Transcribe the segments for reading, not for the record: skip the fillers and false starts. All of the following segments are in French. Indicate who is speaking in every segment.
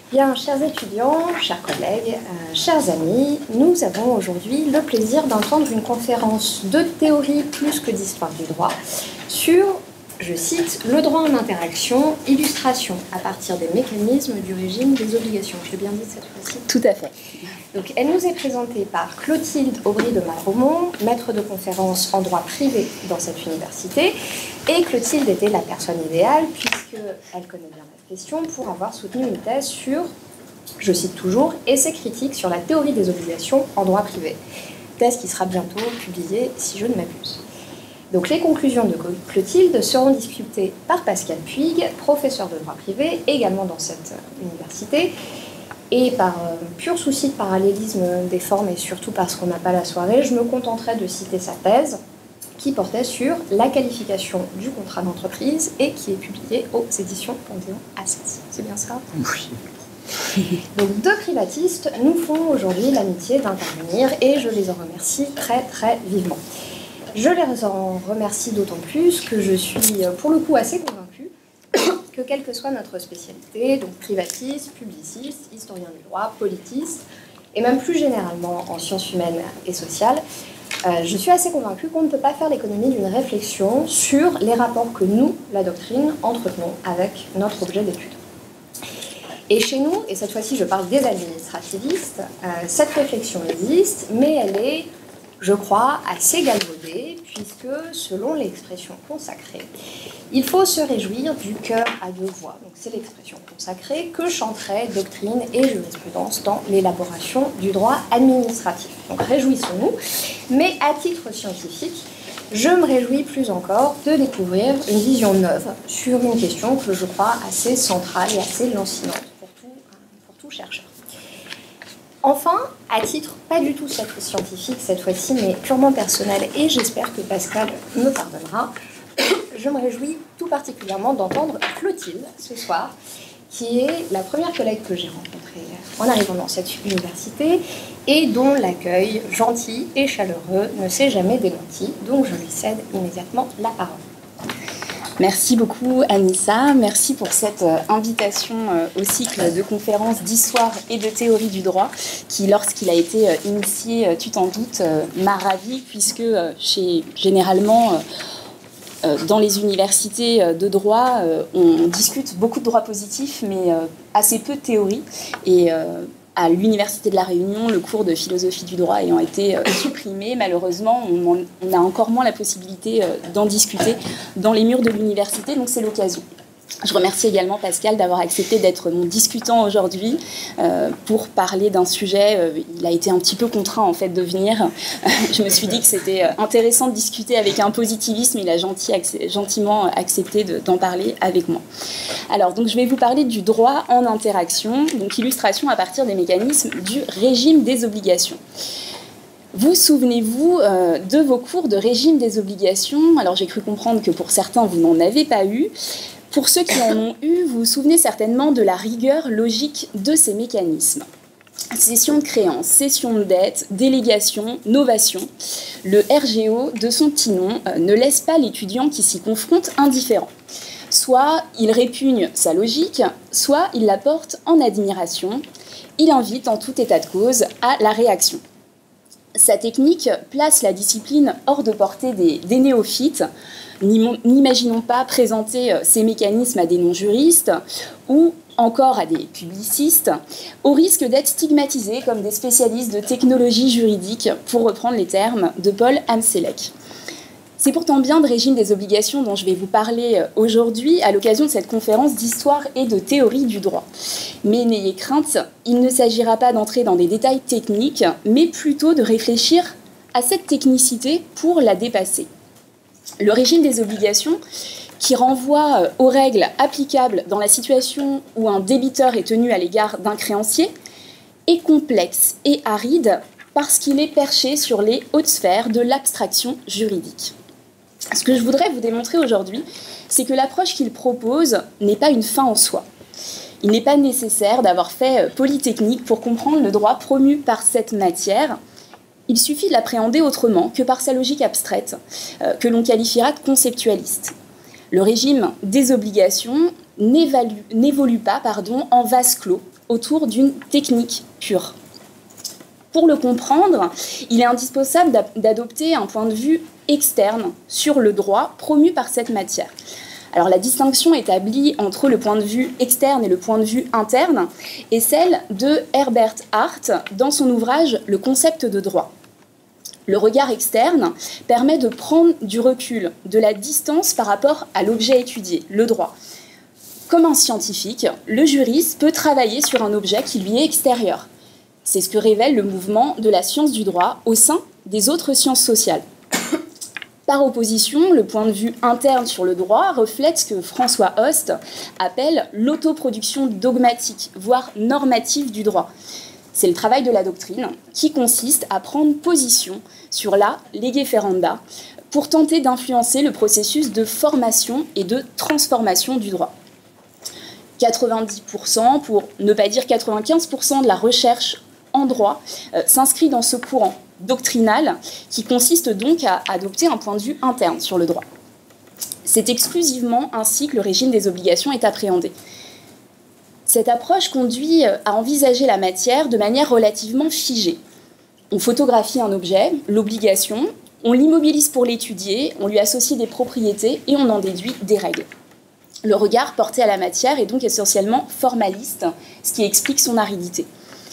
Speaker 1: Bien, chers étudiants, chers collègues, chers amis, nous avons aujourd'hui le plaisir d'entendre une conférence de théorie plus que d'histoire du droit sur, je cite, le droit en interaction, illustration à partir des mécanismes du régime des obligations. Je l'ai bien dit cette fois-ci?
Speaker 2: Tout à fait.
Speaker 1: Donc, elle nous est présentée par Clotilde Aubry de Malromont, maître de conférence en droit privé dans cette université. Et Clotilde était la personne idéale puisqu'elle connaît bien la question pour avoir soutenu une thèse sur, je cite toujours, essai critique sur la théorie des obligations en droit privé. Thèse qui sera bientôt publiée si je ne m'abuse. Donc les conclusions de Clotilde seront discutées par Pascal Puig, professeur de droit privé, également dans cette université. Et par pur souci de parallélisme des formes et surtout parce qu'on n'a pas la soirée, je me contenterai de citer sa thèse qui portait sur la qualification du contrat d'entreprise et qui est publiée aux éditions Panthéon Assas. C'est bien ça?
Speaker 2: Oui.
Speaker 1: Donc deux privatistes nous font aujourd'hui l'amitié d'intervenir et je les en remercie très très vivement. Je les en remercie d'autant plus que je suis pour le coup assez convaincue que quelle que soit notre spécialité, donc privatiste, publiciste, historien du droit, politiste, et même plus généralement en sciences humaines et sociales, je suis assez convaincue qu'on ne peut pas faire l'économie d'une réflexion sur les rapports que nous, la doctrine, entretenons avec notre objet d'étude. Et chez nous, et cette fois-ci je parle des administrativistes, cette réflexion existe, mais elle est, je crois, assez galvaudée, puisque, selon l'expression consacrée, il faut se réjouir du cœur à deux voix. Donc c'est l'expression consacrée que chanterait doctrine et jurisprudence dans l'élaboration du droit administratif. Donc réjouissons-nous, mais à titre scientifique, je me réjouis plus encore de découvrir une vision neuve sur une question que je crois assez centrale et assez lancinante pour tout chercheur. Enfin, à titre pas du tout scientifique cette fois-ci, mais purement personnel, et j'espère que Pascal me pardonnera, je me réjouis tout particulièrement d'entendre Clotilde ce soir, qui est la première collègue que j'ai rencontrée en arrivant dans cette université et dont l'accueil gentil et chaleureux ne s'est jamais démenti. Donc je lui cède immédiatement la parole.
Speaker 2: Merci beaucoup Anissa, merci pour cette invitation au cycle de conférences d'histoire et de théorie du droit qui, lorsqu'il a été initié, tu t'en doutes, m'a ravie puisque généralement dans les universités de droit, on discute beaucoup de droit positif mais assez peu de théorie et à l'Université de La Réunion, le cours de philosophie du droit ayant été supprimé, malheureusement, on a encore moins la possibilité d'en discuter dans les murs de l'université, donc c'est l'occasion. Je remercie également Pascal d'avoir accepté d'être mon discutant aujourd'hui pour parler d'un sujet. Il a été un petit peu contraint en fait de venir. Je me suis dit que c'était intéressant de discuter avec un positivisme. Il a gentiment accepté d'en parler avec moi. Alors, donc, je vais vous parler du droit en interaction, donc illustration à partir des mécanismes du régime des obligations. Vous souvenez-vous de vos cours de régime des obligations? Alors, j'ai cru comprendre que pour certains, vous n'en avez pas eu. Pour ceux qui en ont eu, vous vous souvenez certainement de la rigueur logique de ces mécanismes. Cession de créance, cession de dette, délégation, novation. Le RGO, de son petit nom, ne laisse pas l'étudiant qui s'y confronte indifférent. Soit il répugne sa logique, soit il la porte en admiration. Il invite en tout état de cause à la réaction. Sa technique place la discipline hors de portée des néophytes. N'imaginons pas présenter ces mécanismes à des non-juristes ou encore à des publicistes, au risque d'être stigmatisés comme des spécialistes de technologie juridique, pour reprendre les termes de Paul Amselec. C'est pourtant bien de régime des obligations dont je vais vous parler aujourd'hui à l'occasion de cette conférence d'histoire et de théorie du droit. Mais n'ayez crainte, il ne s'agira pas d'entrer dans des détails techniques, mais plutôt de réfléchir à cette technicité pour la dépasser. Le régime des obligations, qui renvoie aux règles applicables dans la situation où un débiteur est tenu à l'égard d'un créancier, est complexe et aride parce qu'il est perché sur les hautes sphères de l'abstraction juridique. Ce que je voudrais vous démontrer aujourd'hui, c'est que l'approche qu'il propose n'est pas une fin en soi. Il n'est pas nécessaire d'avoir fait Polytechnique pour comprendre le droit promu par cette matière. Il suffit de l'appréhender autrement que par sa logique abstraite, que l'on qualifiera de conceptualiste. Le régime des obligations n'évolue pas en vase clos, autour d'une technique pure. Pour le comprendre, il est indispensable d'adopter un point de vue externe sur le droit promu par cette matière. Alors la distinction établie entre le point de vue externe et le point de vue interne est celle de Herbert Hart dans son ouvrage « Le concept de droit ». Le regard externe permet de prendre du recul, de la distance par rapport à l'objet étudié, le droit. Comme un scientifique, le juriste peut travailler sur un objet qui lui est extérieur. C'est ce que révèle le mouvement de la science du droit au sein des autres sciences sociales. Par opposition, le point de vue interne sur le droit reflète ce que François Host appelle l'autoproduction dogmatique, voire normative du droit. C'est le travail de la doctrine qui consiste à prendre position sur la lege ferenda pour tenter d'influencer le processus de formation et de transformation du droit. 90%, pour ne pas dire 95% de la recherche en droit s'inscrit dans ce courant doctrinal qui consiste donc à adopter un point de vue interne sur le droit. C'est exclusivement ainsi que le régime des obligations est appréhendé. Cette approche conduit à envisager la matière de manière relativement figée. On photographie un objet, l'obligation, on l'immobilise pour l'étudier, on lui associe des propriétés et on en déduit des règles. Le regard porté à la matière est donc essentiellement formaliste, ce qui explique son aridité.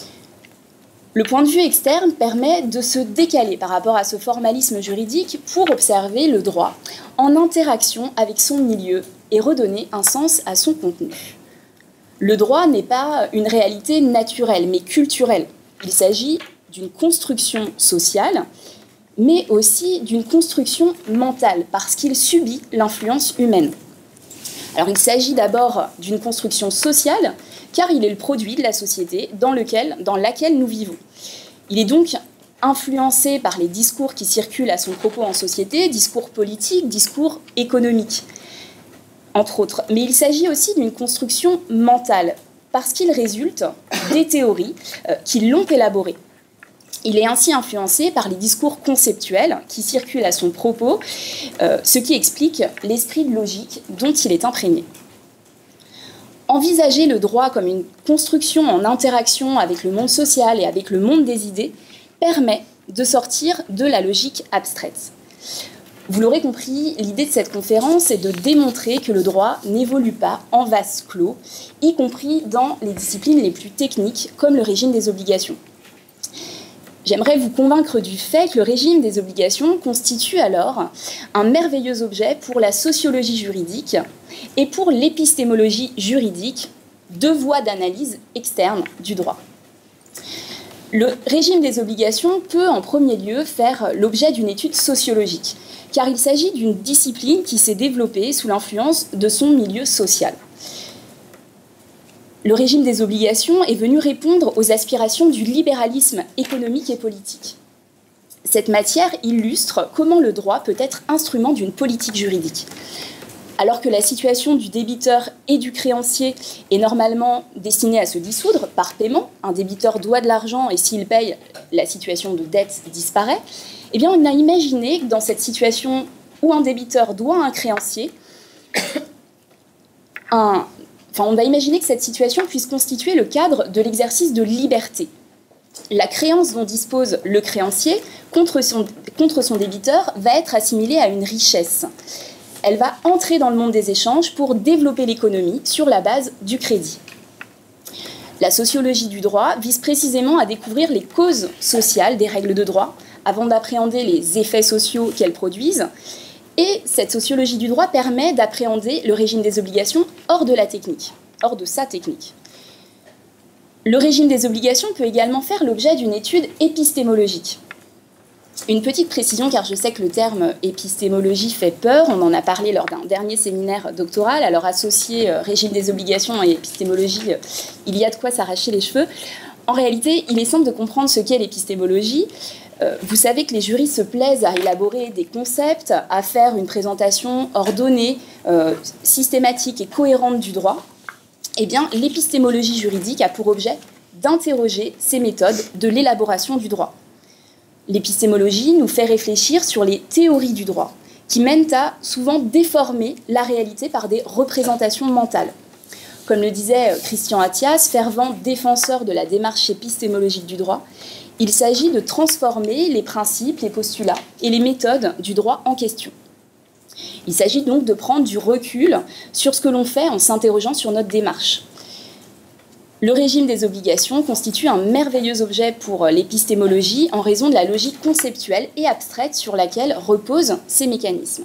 Speaker 2: Le point de vue externe permet de se décaler par rapport à ce formalisme juridique pour observer le droit en interaction avec son milieu et redonner un sens à son contenu. Le droit n'est pas une réalité naturelle, mais culturelle. Il s'agit d'une construction sociale, mais aussi d'une construction mentale, parce qu'il subit l'influence humaine. Alors il s'agit d'abord d'une construction sociale, car il est le produit de la société dans laquelle nous vivons. Il est donc influencé par les discours qui circulent à son propos en société, discours politiques, discours économiques, entre autres. Mais il s'agit aussi d'une construction mentale, parce qu'il résulte des théories qui l'ont élaboré. Il est ainsi influencé par les discours conceptuels qui circulent à son propos, ce qui explique l'esprit de logique dont il est imprégné. Envisager le droit comme une construction en interaction avec le monde social et avec le monde des idées permet de sortir de la logique abstraite. Vous l'aurez compris, l'idée de cette conférence est de démontrer que le droit n'évolue pas en vase clos, y compris dans les disciplines les plus techniques, comme le régime des obligations. J'aimerais vous convaincre du fait que le régime des obligations constitue alors un merveilleux objet pour la sociologie juridique et pour l'épistémologie juridique, deux voies d'analyse externe du droit. Le régime des obligations peut en premier lieu faire l'objet d'une étude sociologique, car il s'agit d'une discipline qui s'est développée sous l'influence de son milieu social. Le régime des obligations est venu répondre aux aspirations du libéralisme économique et politique. Cette matière illustre comment le droit peut être instrument d'une politique juridique. Alors que la situation du débiteur et du créancier est normalement destinée à se dissoudre par paiement, un débiteur doit de l'argent et s'il paye, la situation de dette disparaît, eh bien on a imaginé que dans cette situation où un débiteur doit à un créancier, on va imaginer que cette situation puisse constituer le cadre de l'exercice de liberté. La créance dont dispose le créancier contre son débiteur va être assimilée à une richesse. Elle va entrer dans le monde des échanges pour développer l'économie sur la base du crédit. La sociologie du droit vise précisément à découvrir les causes sociales des règles de droit avant d'appréhender les effets sociaux qu'elles produisent. Et cette sociologie du droit permet d'appréhender le régime des obligations hors de sa technique. Le régime des obligations peut également faire l'objet d'une étude épistémologique. Une petite précision, car je sais que le terme épistémologie fait peur, on en a parlé lors d'un dernier séminaire doctoral, alors associer régime des obligations et épistémologie, il y a de quoi s'arracher les cheveux. En réalité, il est simple de comprendre ce qu'est l'épistémologie. Vous savez que les jurys se plaisent à élaborer des concepts, à faire une présentation ordonnée, systématique et cohérente du droit. Eh bien, l'épistémologie juridique a pour objet d'interroger ces méthodes de l'élaboration du droit. L'épistémologie nous fait réfléchir sur les théories du droit, qui mènent à souvent déformer la réalité par des représentations mentales. Comme le disait Christian Attias, fervent défenseur de la démarche épistémologique du droit, il s'agit de transformer les principes, les postulats et les méthodes du droit en question. Il s'agit donc de prendre du recul sur ce que l'on fait en s'interrogeant sur notre démarche. Le régime des obligations constitue un merveilleux objet pour l'épistémologie en raison de la logique conceptuelle et abstraite sur laquelle reposent ces mécanismes.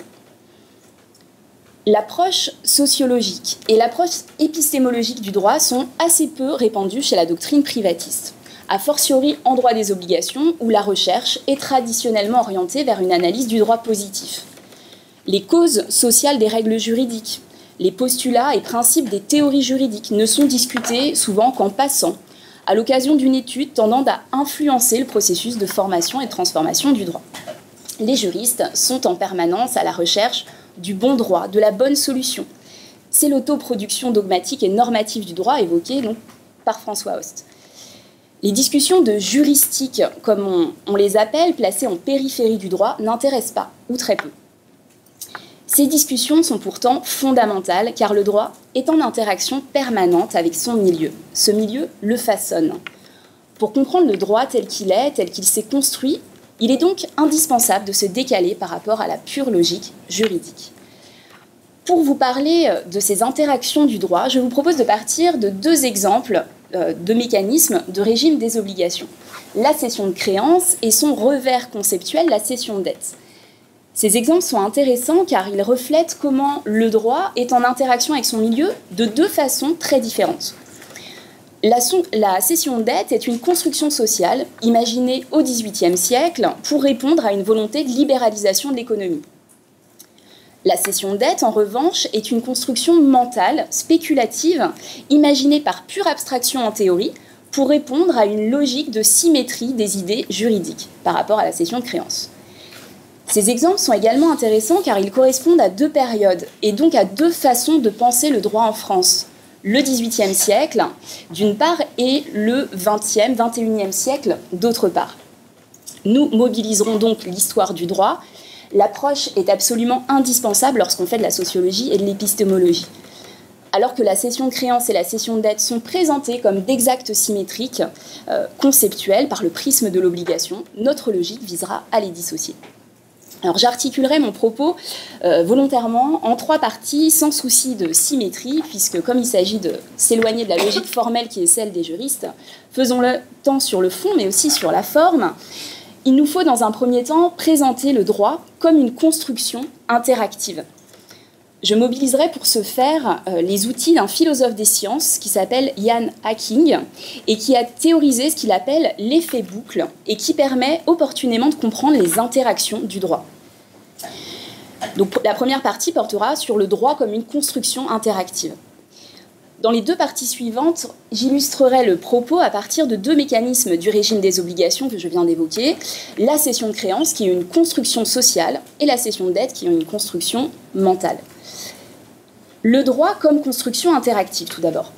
Speaker 2: L'approche sociologique et l'approche épistémologique du droit sont assez peu répandues chez la doctrine privatiste, a fortiori en droit des obligations où la recherche est traditionnellement orientée vers une analyse du droit positif. Les causes sociales des règles juridiques, les postulats et principes des théories juridiques ne sont discutés souvent qu'en passant, à l'occasion d'une étude tendant à influencer le processus de formation et de transformation du droit. Les juristes sont en permanence à la recherche du bon droit, de la bonne solution. C'est l'autoproduction dogmatique et normative du droit évoquée donc, par François Host. Les discussions de juristique, comme on les appelle, placées en périphérie du droit, n'intéressent pas, ou très peu. Ces discussions sont pourtant fondamentales, car le droit est en interaction permanente avec son milieu. Ce milieu le façonne. Pour comprendre le droit tel qu'il s'est construit, il est donc indispensable de se décaler par rapport à la pure logique juridique. Pour vous parler de ces interactions du droit, je vous propose de partir de deux exemples de mécanismes de régime des obligations. La cession de créance et son revers conceptuel, la cession de dette. Ces exemples sont intéressants car ils reflètent comment le droit est en interaction avec son milieu de deux façons très différentes. La cession de dette est une construction sociale imaginée au XVIIIe siècle pour répondre à une volonté de libéralisation de l'économie. La cession de dette, en revanche, est une construction mentale, spéculative, imaginée par pure abstraction en théorie pour répondre à une logique de symétrie des idées juridiques par rapport à la cession de créance. Ces exemples sont également intéressants car ils correspondent à deux périodes et donc à deux façons de penser le droit en France. Le XVIIIe siècle, d'une part, et le XXe, XXIe siècle, d'autre part. Nous mobiliserons donc l'histoire du droit. L'approche est absolument indispensable lorsqu'on fait de la sociologie et de l'épistémologie. Alors que la cession de créance et la cession de dette sont présentées comme d'exactes symétriques conceptuelles par le prisme de l'obligation, notre logique visera à les dissocier. Alors j'articulerai mon propos volontairement en trois parties sans souci de symétrie, puisque comme il s'agit de s'éloigner de la logique formelle qui est celle des juristes, faisons-le tant sur le fond mais aussi sur la forme. Il nous faut dans un premier temps présenter le droit comme une construction interactive. Je mobiliserai pour ce faire les outils d'un philosophe des sciences qui s'appelle Ian Hacking et qui a théorisé ce qu'il appelle l'effet boucle et qui permet opportunément de comprendre les interactions du droit. Donc, la première partie portera sur le droit comme une construction interactive. Dans les deux parties suivantes, j'illustrerai le propos à partir de deux mécanismes du régime des obligations que je viens d'évoquer, la cession de créance qui est une construction sociale et la cession de dette qui est une construction mentale. Le droit comme construction interactive, tout d'abord.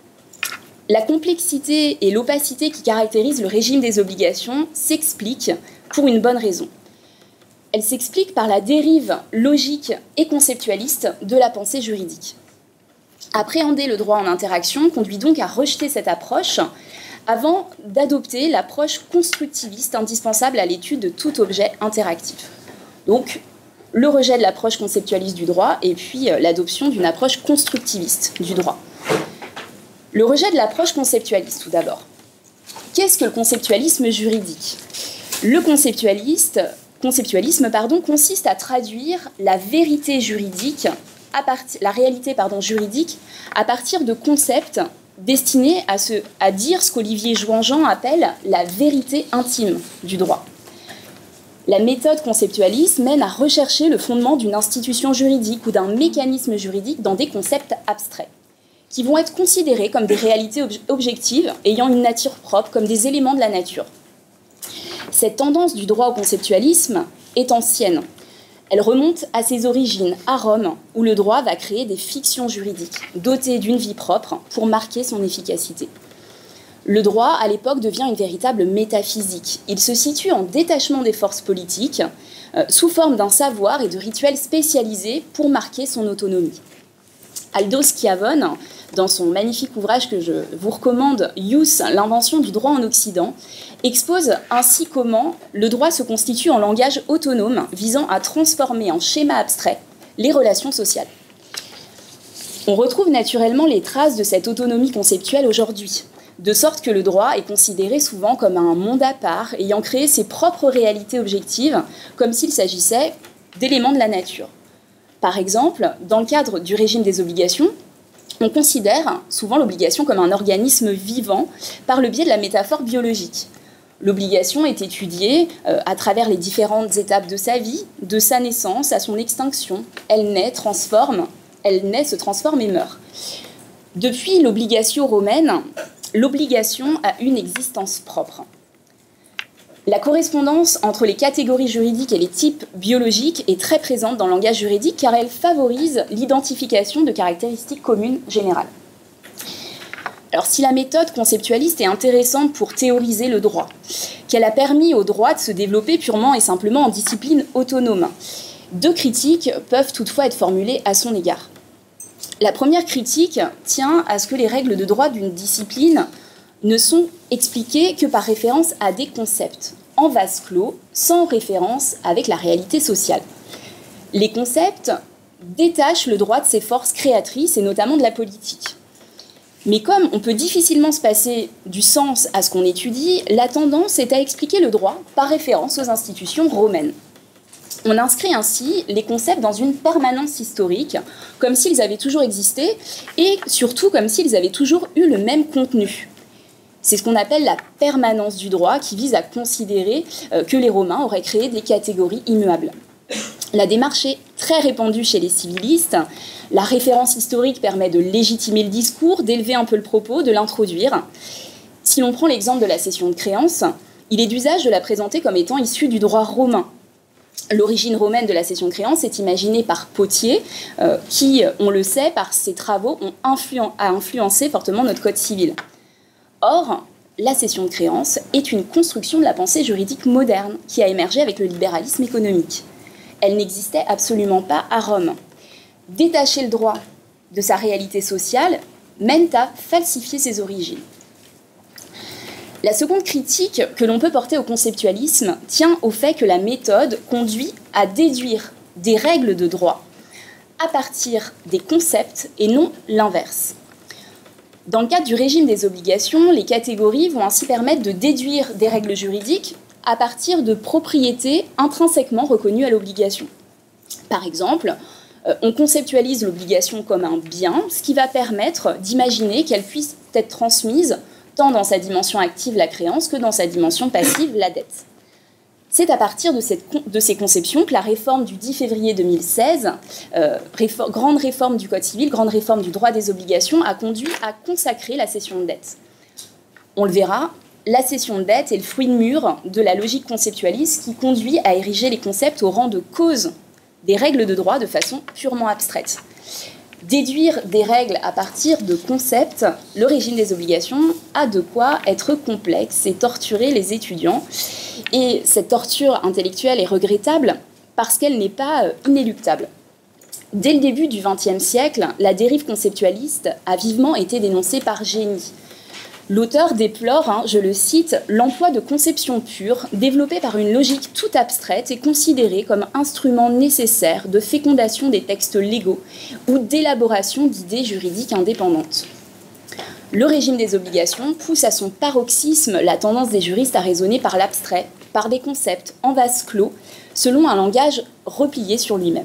Speaker 2: La complexité et l'opacité qui caractérisent le régime des obligations s'expliquent pour une bonne raison. Elle s'explique par la dérive logique et conceptualiste de la pensée juridique. Appréhender le droit en interaction conduit donc à rejeter cette approche avant d'adopter l'approche constructiviste indispensable à l'étude de tout objet interactif. Donc, le rejet de l'approche conceptualiste du droit et puis l'adoption d'une approche constructiviste du droit. Le rejet de l'approche conceptualiste, tout d'abord. Qu'est-ce que le conceptualisme juridique ? Le conceptualisme consiste à traduire la vérité juridique, la réalité juridique, à partir de concepts destinés à dire ce qu'Olivier Jouan-Jean appelle la vérité intime du droit. La méthode conceptualiste mène à rechercher le fondement d'une institution juridique ou d'un mécanisme juridique dans des concepts abstraits, qui vont être considérés comme des réalités objectives ayant une nature propre, comme des éléments de la nature. Cette tendance du droit au conceptualisme est ancienne. Elle remonte à ses origines, à Rome, où le droit va créer des fictions juridiques, dotées d'une vie propre pour marquer son efficacité. Le droit, à l'époque, devient une véritable métaphysique. Il se situe en détachement des forces politiques, sous forme d'un savoir et de rituels spécialisés pour marquer son autonomie. Aldo Schiavone dans son magnifique ouvrage que je vous recommande, Ius, l'invention du droit en Occident, expose ainsi comment le droit se constitue en langage autonome visant à transformer en schéma abstrait les relations sociales. On retrouve naturellement les traces de cette autonomie conceptuelle aujourd'hui, de sorte que le droit est considéré souvent comme un monde à part, ayant créé ses propres réalités objectives, comme s'il s'agissait d'éléments de la nature. Par exemple, dans le cadre du régime des obligations, on considère souvent l'obligation comme un organisme vivant par le biais de la métaphore biologique. L'obligation est étudiée à travers les différentes étapes de sa vie, de sa naissance à son extinction. Elle naît, se transforme et meurt. Depuis l'obligation romaine, l'obligation a une existence propre. La correspondance entre les catégories juridiques et les types biologiques est très présente dans le langage juridique car elle favorise l'identification de caractéristiques communes générales. Alors, si la méthode conceptualiste est intéressante pour théoriser le droit, qu'elle a permis au droit de se développer purement et simplement en discipline autonome, 2 critiques peuvent toutefois être formulées à son égard. La première critique tient à ce que les règles de droit d'une discipline ne sont expliquées que par référence à des concepts, en vase clos, sans référence avec la réalité sociale. Les concepts détachent le droit de ses forces créatrices et notamment de la politique. Mais comme on peut difficilement se passer du sens à ce qu'on étudie, la tendance est à expliquer le droit par référence aux institutions romaines. On inscrit ainsi les concepts dans une permanence historique, comme s'ils avaient toujours existé, et surtout comme s'ils avaient toujours eu le même contenu. C'est ce qu'on appelle la permanence du droit, qui vise à considérer que les Romains auraient créé des catégories immuables. La démarche est très répandue chez les civilistes. La référence historique permet de légitimer le discours, d'élever un peu le propos, de l'introduire. Si l'on prend l'exemple de la cession de créance, il est d'usage de la présenter comme étant issue du droit romain. L'origine romaine de la cession de créance est imaginée par Pothier, qui, on le sait, par ses travaux, a influencé fortement notre code civil. Or, la cession de créance est une construction de la pensée juridique moderne qui a émergé avec le libéralisme économique. Elle n'existait absolument pas à Rome. Détacher le droit de sa réalité sociale mène à falsifier ses origines. La seconde critique que l'on peut porter au conceptualisme tient au fait que la méthode conduit à déduire des règles de droit à partir des concepts et non l'inverse. Dans le cadre du régime des obligations, les catégories vont ainsi permettre de déduire des règles juridiques à partir de propriétés intrinsèquement reconnues à l'obligation. Par exemple, on conceptualise l'obligation comme un bien, ce qui va permettre d'imaginer qu'elle puisse être transmise tant dans sa dimension active, la créance, que dans sa dimension passive, la dette. C'est à partir de ces conceptions que la réforme du 10 février 2016, grande réforme du Code civil, grande réforme du droit des obligations, a conduit à consacrer la cession de dette. On le verra, la cession de dette est le fruit mûr de la logique conceptualiste qui conduit à ériger les concepts au rang de cause des règles de droit de façon purement abstraite. Déduire des règles à partir de concepts, le régime des obligations a de quoi être complexe et torturer les étudiants. Et cette torture intellectuelle est regrettable parce qu'elle n'est pas inéluctable. Dès le début du XXe siècle, la dérive conceptualiste a vivement été dénoncée par Génie. L'auteur déplore, je le cite, « l'emploi de conceptions pures, développées par une logique toute abstraite et considérée comme instrument nécessaire de fécondation des textes légaux ou d'élaboration d'idées juridiques indépendantes ». Le régime des obligations pousse à son paroxysme la tendance des juristes à raisonner par l'abstrait, par des concepts en vase clos, selon un langage replié sur lui-même.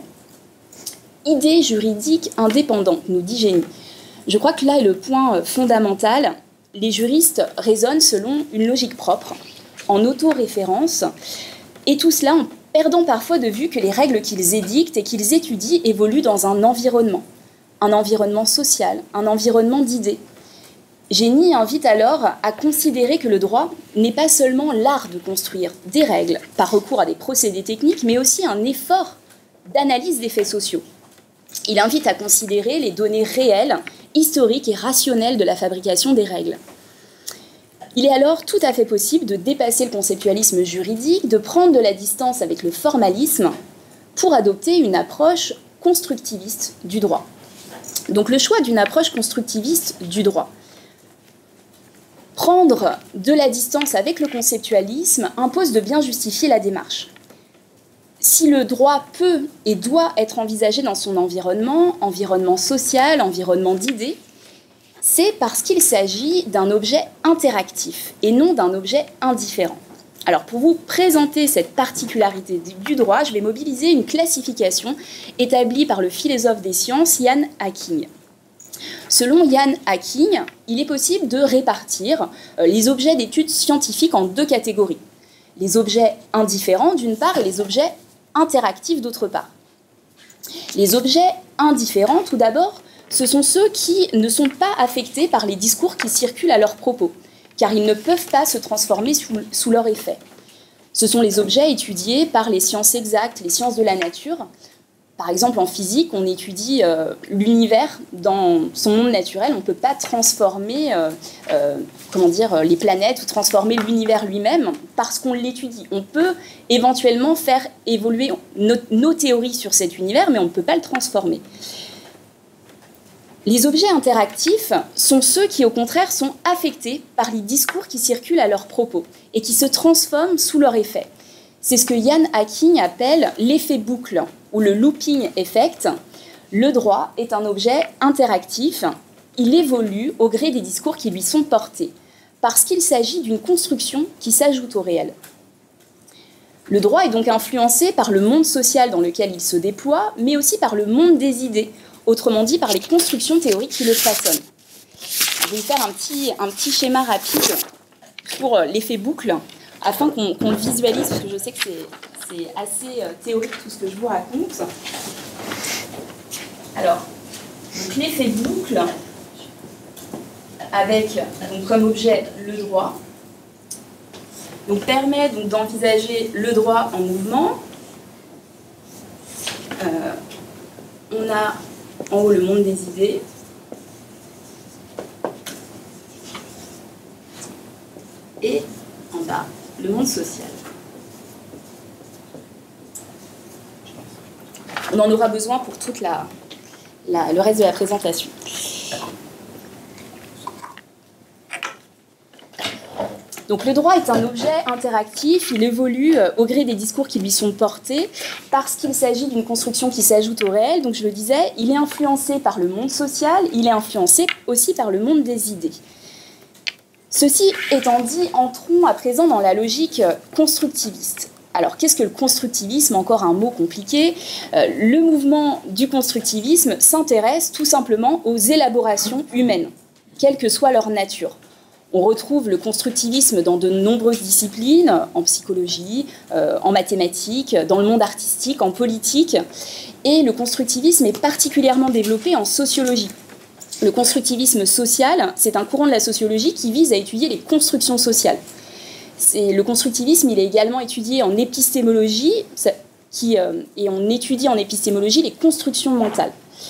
Speaker 2: Idées juridiques indépendantes, nous dit Génie. Je crois que là est le point fondamental. Les juristes raisonnent selon une logique propre, en auto-référence, et tout cela en perdant parfois de vue que les règles qu'ils édictent et qu'ils étudient évoluent dans un environnement social, un environnement d'idées. Génie invite alors à considérer que le droit n'est pas seulement l'art de construire des règles par recours à des procédés techniques, mais aussi un effort d'analyse des faits sociaux. Il invite à considérer les données réelles, historiques et rationnelles de la fabrication des règles. Il est alors tout à fait possible de dépasser le conceptualisme juridique, de prendre de la distance avec le formalisme pour adopter une approche constructiviste du droit. Donc le choix d'une approche constructiviste du droit. Prendre de la distance avec le conceptualisme impose de bien justifier la démarche. Si le droit peut et doit être envisagé dans son environnement, environnement social, environnement d'idées, c'est parce qu'il s'agit d'un objet interactif et non d'un objet indifférent. Alors pour vous présenter cette particularité du droit, je vais mobiliser une classification établie par le philosophe des sciences Ian Hacking. Selon Ian Hacking, il est possible de répartir les objets d'études scientifiques en deux catégories. Les objets indifférents d'une part et les objets interactifs d'autre part. Les objets indifférents, tout d'abord, ce sont ceux qui ne sont pas affectés par les discours qui circulent à leur propos, car ils ne peuvent pas se transformer sous leur effet. Ce sont les objets étudiés par les sciences exactes, les sciences de la nature. Par exemple, en physique, on étudie l'univers dans son monde naturel. On ne peut pas transformer les planètes ou transformer l'univers lui-même parce qu'on l'étudie. On peut éventuellement faire évoluer nos théories sur cet univers, mais on ne peut pas le transformer. Les objets interactifs sont ceux qui, au contraire, sont affectés par les discours qui circulent à leur propos et qui se transforment sous leur effet. C'est ce que Ian Hacking appelle l'effet boucle ou le looping effect. Le droit est un objet interactif. Il évolue au gré des discours qui lui sont portés parce qu'il s'agit d'une construction qui s'ajoute au réel. Le droit est donc influencé par le monde social dans lequel il se déploie, mais aussi par le monde des idées, autrement dit par les constructions théoriques qui le façonnent. Je vais vous faire un petit schéma rapide pour l'effet boucle, afin qu'on le visualise, parce que je sais que c'est assez théorique tout ce que je vous raconte. Alors, l'effet boucle, avec donc, comme objet le droit, donc, permet donc, d'envisager le droit en mouvement. On a en haut le monde des idées. Et en bas, le monde social. On en aura besoin pour toute le reste de la présentation. Donc le droit est un objet interactif, il évolue au gré des discours qui lui sont portés, parce qu'il s'agit d'une construction qui s'ajoute au réel. Donc je le disais, il est influencé par le monde social, il est influencé aussi par le monde des idées. Ceci étant dit, entrons à présent dans la logique constructiviste. Alors, qu'est-ce que le constructivisme? Encore un mot compliqué. Le mouvement du constructivisme s'intéresse tout simplement aux élaborations humaines, quelle que soit leur nature. On retrouve le constructivisme dans de nombreuses disciplines, en psychologie, en mathématiques, dans le monde artistique, en politique. Et le constructivisme est particulièrement développé en sociologie. Le constructivisme social, c'est un courant de la sociologie qui vise à étudier les constructions sociales. Le constructivisme, il est également étudié en épistémologie, et on étudie en épistémologie les constructions mentales.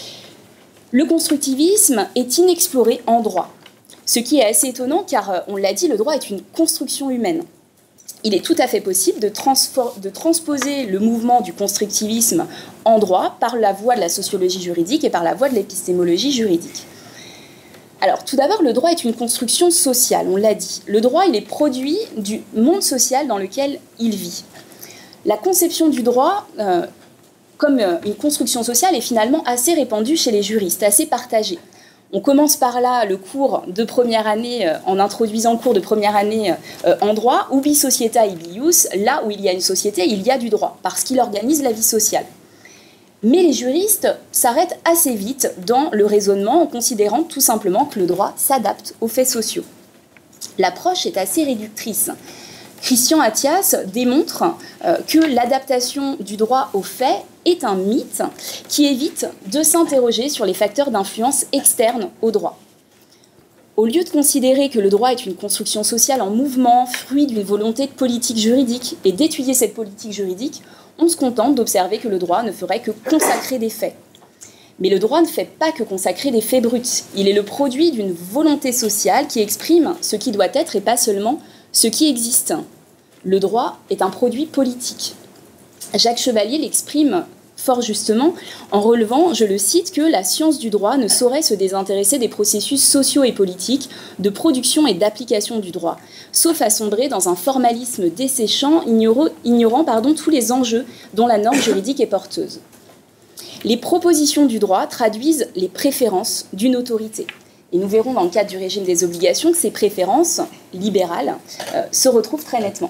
Speaker 2: Le constructivisme est inexploré en droit, ce qui est assez étonnant car, on l'a dit, le droit est une construction humaine. Il est tout à fait possible de transposer le mouvement du constructivisme en droit par la voie de la sociologie juridique et par la voie de l'épistémologie juridique. Alors, tout d'abord, le droit est une construction sociale, on l'a dit. Le droit, il est produit du monde social dans lequel il vit. La conception du droit comme une construction sociale est finalement assez répandue chez les juristes, assez partagée. On commence par là le cours de première année, en introduisant le cours de première année en droit, ubi societae ibi ius, là où il y a une société, il y a du droit, parce qu'il organise la vie sociale. Mais les juristes s'arrêtent assez vite dans le raisonnement en considérant tout simplement que le droit s'adapte aux faits sociaux. L'approche est assez réductrice. Christian Attias démontre que l'adaptation du droit aux faits est un mythe qui évite de s'interroger sur les facteurs d'influence externes au droit. Au lieu de considérer que le droit est une construction sociale en mouvement, fruit d'une volonté de politique juridique, et d'étudier cette politique juridique, on se contente d'observer que le droit ne ferait que consacrer des faits. Mais le droit ne fait pas que consacrer des faits bruts. Il est le produit d'une volonté sociale qui exprime ce qui doit être et pas seulement ce qui existe. Le droit est un produit politique. Jacques Chevalier l'exprime fort justement en relevant, je le cite, que la science du droit ne saurait se désintéresser des processus sociaux et politiques de production et d'application du droit, sauf à sombrer dans un formalisme desséchant, ignorant tous les enjeux dont la norme juridique est porteuse. Les propositions du droit traduisent les préférences d'une autorité. Et nous verrons dans le cadre du régime des obligations que ces préférences libérales se retrouvent très nettement.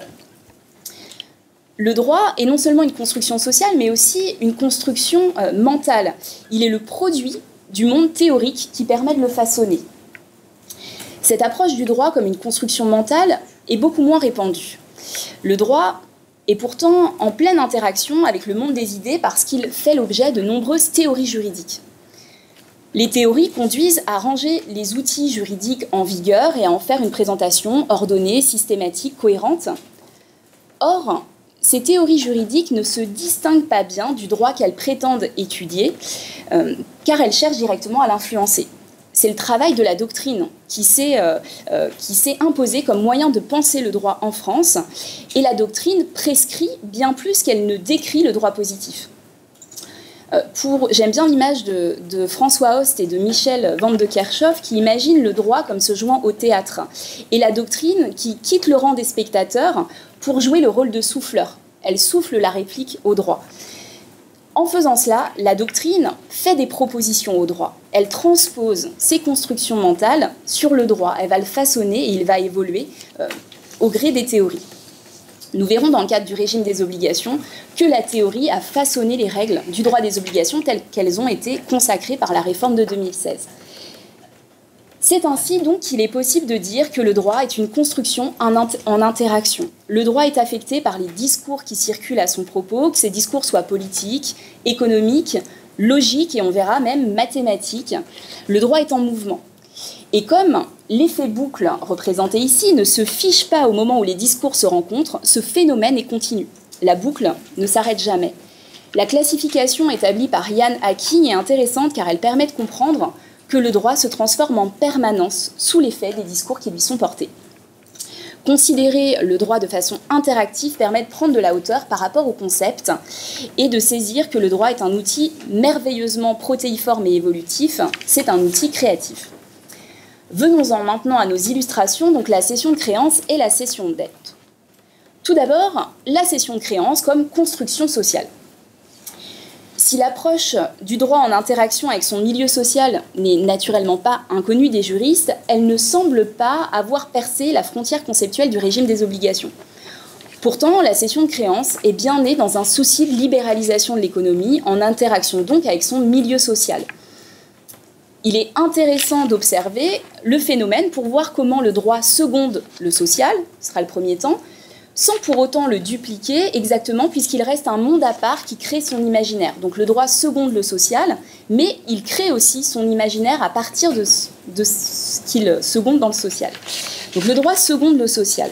Speaker 2: Le droit est non seulement une construction sociale, mais aussi une construction mentale. Il est le produit du monde théorique qui permet de le façonner. Cette approche du droit comme une construction mentale est beaucoup moins répandue. Le droit est pourtant en pleine interaction avec le monde des idées parce qu'il fait l'objet de nombreuses théories juridiques. Les théories conduisent à ranger les outils juridiques en vigueur et à en faire une présentation ordonnée, systématique, cohérente. Or, ces théories juridiques ne se distinguent pas bien du droit qu'elles prétendent étudier, car elles cherchent directement à l'influencer. C'est le travail de la doctrine qui s'est imposé comme moyen de penser le droit en France, et la doctrine prescrit bien plus qu'elle ne décrit le droit positif. J'aime bien l'image de François Host et de Michel van de Kerchove qui imaginent le droit comme se jouant au théâtre et la doctrine qui quitte le rang des spectateurs pour jouer le rôle de souffleur. Elle souffle la réplique au droit. En faisant cela, la doctrine fait des propositions au droit. Elle transpose ses constructions mentales sur le droit. Elle va le façonner et il va évoluer au gré des théories. Nous verrons dans le cadre du régime des obligations que la théorie a façonné les règles du droit des obligations telles qu'elles ont été consacrées par la réforme de 2016. C'est ainsi donc qu'il est possible de dire que le droit est une construction en interaction. Le droit est affecté par les discours qui circulent à son propos, que ces discours soient politiques, économiques, logiques et on verra même mathématiques. Le droit est en mouvement. Et comme l'effet boucle représenté ici ne se fiche pas au moment où les discours se rencontrent, ce phénomène est continu. La boucle ne s'arrête jamais. La classification établie par Yann Hacking est intéressante car elle permet de comprendre que le droit se transforme en permanence sous l'effet des discours qui lui sont portés. Considérer le droit de façon interactive permet de prendre de la hauteur par rapport au concept et de saisir que le droit est un outil merveilleusement protéiforme et évolutif, c'est un outil créatif. Venons-en maintenant à nos illustrations, donc la cession de créance et la cession de dette. Tout d'abord, la cession de créance comme construction sociale. Si l'approche du droit en interaction avec son milieu social n'est naturellement pas inconnue des juristes, elle ne semble pas avoir percé la frontière conceptuelle du régime des obligations. Pourtant, la cession de créance est bien née dans un souci de libéralisation de l'économie, en interaction donc avec son milieu social. Il est intéressant d'observer le phénomène pour voir comment le droit seconde le social, ce sera le premier temps, sans pour autant le dupliquer exactement, puisqu'il reste un monde à part qui crée son imaginaire. Donc le droit seconde le social, mais il crée aussi son imaginaire à partir de ce qu'il seconde dans le social. Donc le droit seconde le social.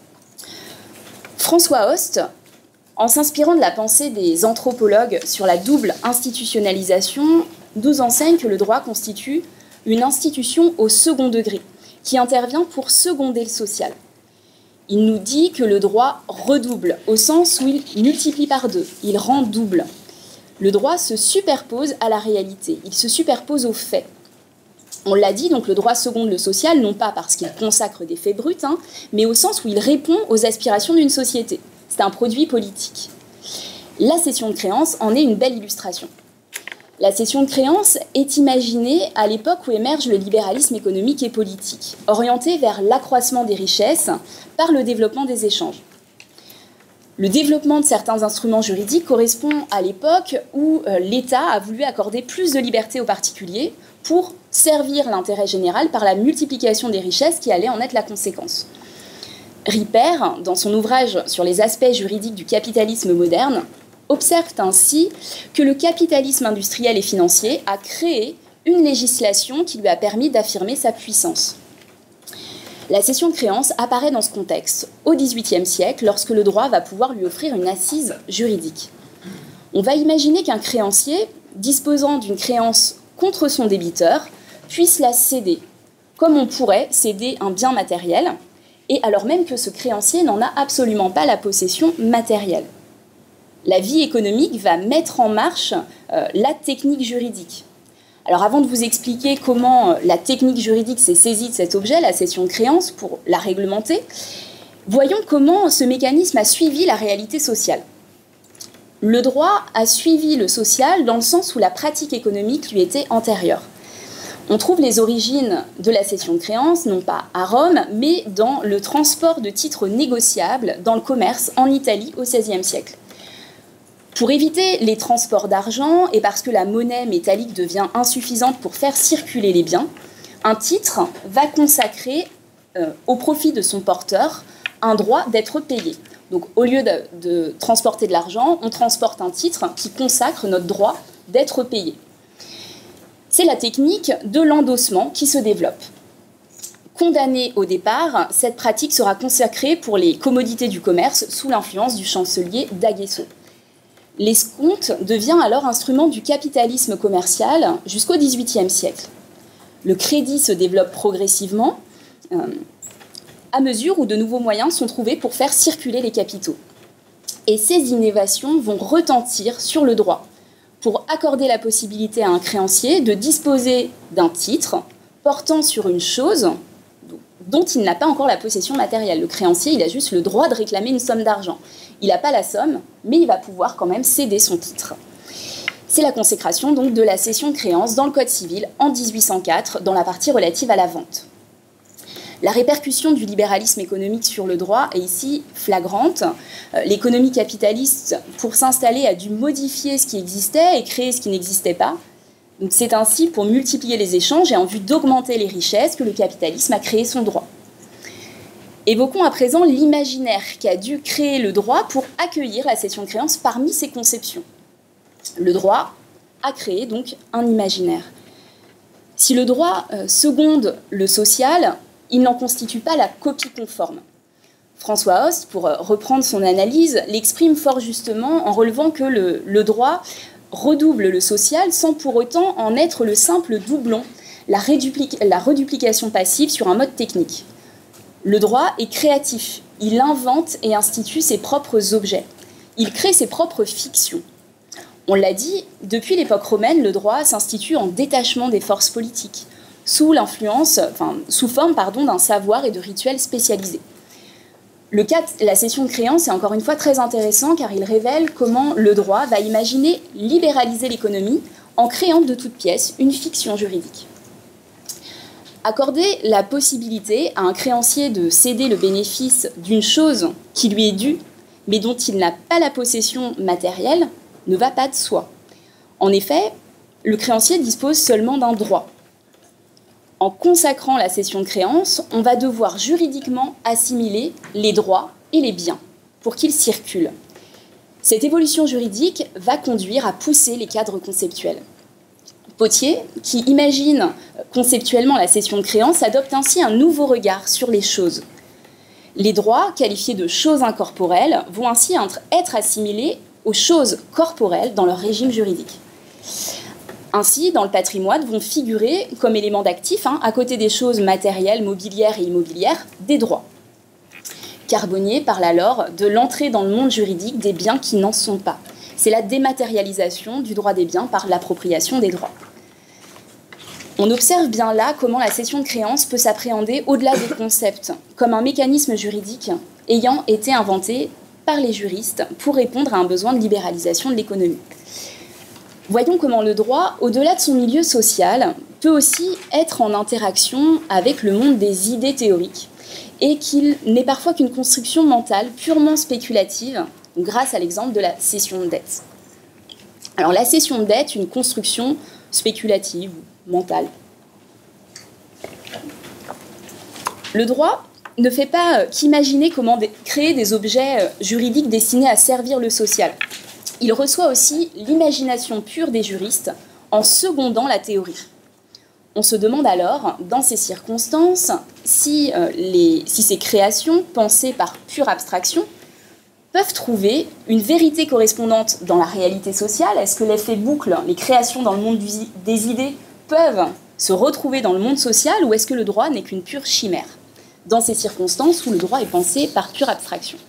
Speaker 2: François Host, en s'inspirant de la pensée des anthropologues sur la double institutionnalisation, nous enseigne que le droit constitue une institution au second degré, qui intervient pour seconder le social. Il nous dit que le droit redouble, au sens où il multiplie par deux, il rend double. Le droit se superpose à la réalité, il se superpose aux faits. On l'a dit, donc le droit seconde le social, non pas parce qu'il consacre des faits bruts, mais au sens où il répond aux aspirations d'une société. C'est un produit politique. La cession de créance en est une belle illustration. La cession de créance est imaginée à l'époque où émerge le libéralisme économique et politique, orienté vers l'accroissement des richesses par le développement des échanges. Le développement de certains instruments juridiques correspond à l'époque où l'État a voulu accorder plus de liberté aux particuliers pour servir l'intérêt général par la multiplication des richesses qui allait en être la conséquence. Ripper, dans son ouvrage sur les aspects juridiques du capitalisme moderne, observe ainsi que le capitalisme industriel et financier a créé une législation qui lui a permis d'affirmer sa puissance. La cession de créance apparaît dans ce contexte, au XVIIIe siècle, lorsque le droit va pouvoir lui offrir une assise juridique. On va imaginer qu'un créancier, disposant d'une créance contre son débiteur, puisse la céder, comme on pourrait céder un bien matériel, et alors même que ce créancier n'en a absolument pas la possession matérielle. la vie économique va mettre en marche la technique juridique. Alors avant de vous expliquer comment la technique juridique s'est saisie de cet objet, la cession de créance, pour la réglementer, voyons comment ce mécanisme a suivi la réalité sociale. Le droit a suivi le social dans le sens où la pratique économique lui était antérieure. On trouve les origines de la cession de créance, non pas à Rome, mais dans le transport de titres négociables dans le commerce en Italie au XVIe siècle. Pour éviter les transports d'argent et parce que la monnaie métallique devient insuffisante pour faire circuler les biens, un titre va consacrer au profit de son porteur un droit d'être payé. Donc au lieu de transporter de l'argent, on transporte un titre qui consacre notre droit d'être payé. C'est la technique de l'endossement qui se développe. Condamnée au départ, cette pratique sera consacrée pour les commodités du commerce sous l'influence du chancelier d'Aguesseau. L'escompte devient alors instrument du capitalisme commercial jusqu'au XVIIIe siècle. Le crédit se développe progressivement à mesure où de nouveaux moyens sont trouvés pour faire circuler les capitaux. Et ces innovations vont retentir sur le droit pour accorder la possibilité à un créancier de disposer d'un titre portant sur une chose dont il n'a pas encore la possession matérielle. Le créancier, il a juste le droit de réclamer une somme d'argent. Il n'a pas la somme, mais il va pouvoir quand même céder son titre. C'est la consécration donc de la cession de créance dans le Code civil en 1804, dans la partie relative à la vente. La répercussion du libéralisme économique sur le droit est ici flagrante. L'économie capitaliste, pour s'installer, a dû modifier ce qui existait et créer ce qui n'existait pas. Donc c'est ainsi pour multiplier les échanges et en vue d'augmenter les richesses que le capitalisme a créé son droit. Évoquons à présent l'imaginaire qu'a dû créer le droit pour accueillir la cession de créance parmi ses conceptions. Le droit a créé donc un imaginaire. Si le droit seconde le social, il n'en constitue pas la copie conforme. François Host, pour reprendre son analyse, l'exprime fort justement en relevant que le droit redouble le social sans pour autant en être le simple doublon, la reduplication passive sur un mode technique. Le droit est créatif, il invente et institue ses propres objets, il crée ses propres fictions. On l'a dit, depuis l'époque romaine, le droit s'institue en détachement des forces politiques, sous forme d'un savoir et de rituels spécialisés. Le cas de la cession de créance est encore une fois très intéressant car il révèle comment le droit va imaginer libéraliser l'économie en créant de toutes pièces une fiction juridique. Accorder la possibilité à un créancier de céder le bénéfice d'une chose qui lui est due, mais dont il n'a pas la possession matérielle, ne va pas de soi. En effet, le créancier dispose seulement d'un droit. En consacrant la cession de créance, on va devoir juridiquement assimiler les droits et les biens pour qu'ils circulent. Cette évolution juridique va conduire à pousser les cadres conceptuels. Potier, qui imagine conceptuellement la cession de créance, adopte ainsi un nouveau regard sur les choses. Les droits, qualifiés de choses incorporelles, vont ainsi être assimilés aux choses corporelles dans leur régime juridique. Ainsi, dans le patrimoine, vont figurer comme éléments d'actifs, à côté des choses matérielles, mobilières et immobilières, des droits. Carbonnier parle alors de l'entrée dans le monde juridique des biens qui n'en sont pas. C'est la dématérialisation du droit des biens par l'appropriation des droits. On observe bien là comment la cession de créance peut s'appréhender au-delà des concepts, comme un mécanisme juridique ayant été inventé par les juristes pour répondre à un besoin de libéralisation de l'économie. Voyons comment le droit, au-delà de son milieu social, peut aussi être en interaction avec le monde des idées théoriques et qu'il n'est parfois qu'une construction mentale purement spéculative, grâce à l'exemple de la cession de dette. Alors la cession de dette, une construction spéculative, mentale. Le droit ne fait pas qu'imaginer comment créer des objets juridiques destinés à servir le social. Il reçoit aussi l'imagination pure des juristes en secondant la théorie. On se demande alors, dans ces circonstances, si ces créations, pensées par pure abstraction, peuvent trouver une vérité correspondante dans la réalité sociale. Est-ce que l'effet boucle, les créations dans le monde des idées, peuvent se retrouver dans le monde social, ou est-ce que le droit n'est qu'une pure chimère, dans ces circonstances où le droit est pensé par pure abstraction?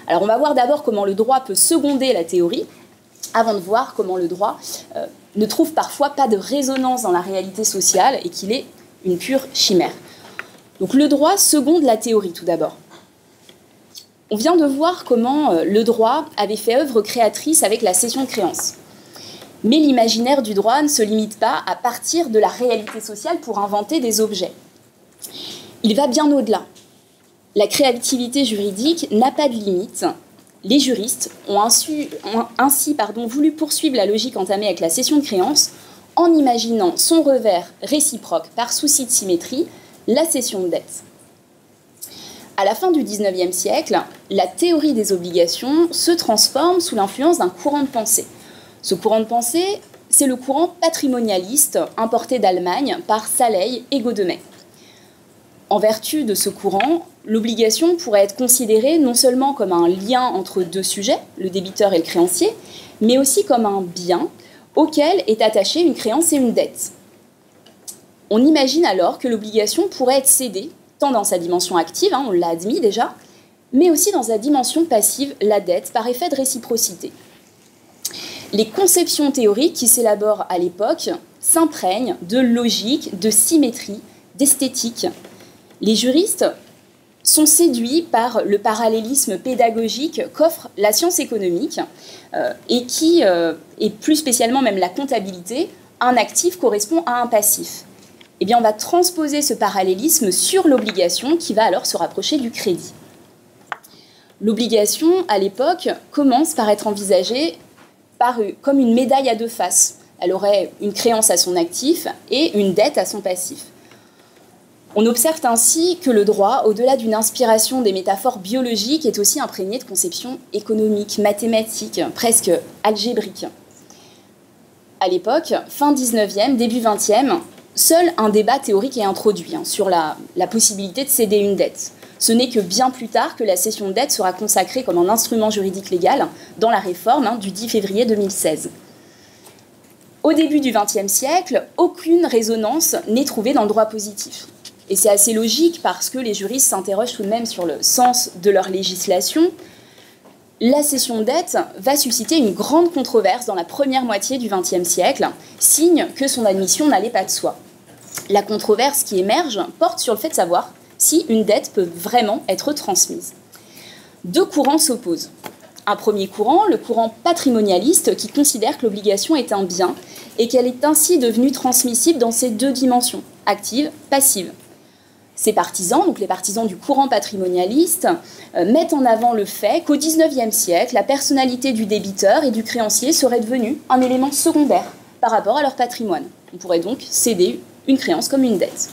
Speaker 2: Alors on va voir d'abord comment le droit peut seconder la théorie, avant de voir comment le droit ne trouve parfois pas de résonance dans la réalité sociale et qu'il est une pure chimère. Donc le droit seconde la théorie tout d'abord. On vient de voir comment le droit avait fait œuvre créatrice avec la cession de créances. Mais l'imaginaire du droit ne se limite pas à partir de la réalité sociale pour inventer des objets. Il va bien au-delà. La créativité juridique n'a pas de limite. Les juristes ont ainsi voulu poursuivre la logique entamée avec la cession de créances en imaginant son revers réciproque par souci de symétrie, la cession de dette. À la fin du XIXe siècle, la théorie des obligations se transforme sous l'influence d'un courant de pensée. Ce courant de pensée, c'est le courant patrimonialiste importé d'Allemagne par Saleil et Godemey. En vertu de ce courant, l'obligation pourrait être considérée non seulement comme un lien entre deux sujets, le débiteur et le créancier, mais aussi comme un bien auquel est attachée une créance et une dette. On imagine alors que l'obligation pourrait être cédée, tant dans sa dimension active, on l'a admis déjà, mais aussi dans sa dimension passive, la dette, par effet de réciprocité. Les conceptions théoriques qui s'élaborent à l'époque s'imprègnent de logique, de symétrie, d'esthétique. Les juristes sont séduits par le parallélisme pédagogique qu'offre la science économique et plus spécialement même la comptabilité, un actif correspond à un passif. Eh bien, on va transposer ce parallélisme sur l'obligation qui va alors se rapprocher du crédit. L'obligation, à l'époque, commence par être envisagée comme une médaille à deux faces. Elle aurait une créance à son actif et une dette à son passif. On observe ainsi que le droit, au-delà d'une inspiration des métaphores biologiques, est aussi imprégné de conceptions économiques, mathématiques, presque algébriques. À l'époque, fin 19e, début 20e, seul un débat théorique est introduit sur la possibilité de céder une dette. Ce n'est que bien plus tard que la cession de dette sera consacrée comme un instrument juridique légal dans la réforme du 10 février 2016. Au début du XXe siècle, aucune résonance n'est trouvée dans le droit positif. Et c'est assez logique parce que les juristes s'interrogent tout de même sur le sens de leur législation. La cession de dette va susciter une grande controverse dans la première moitié du XXe siècle, signe que son admission n'allait pas de soi. La controverse qui émerge porte sur le fait de savoir si une dette peut vraiment être transmise. Deux courants s'opposent. Un premier courant, le courant patrimonialiste, qui considère que l'obligation est un bien et qu'elle est ainsi devenue transmissible dans ses deux dimensions, active, passive. Ces partisans, donc les partisans du courant patrimonialiste, mettent en avant le fait qu'au XIXe siècle, la personnalité du débiteur et du créancier serait devenue un élément secondaire par rapport à leur patrimoine. On pourrait donc céder une créance comme une dette.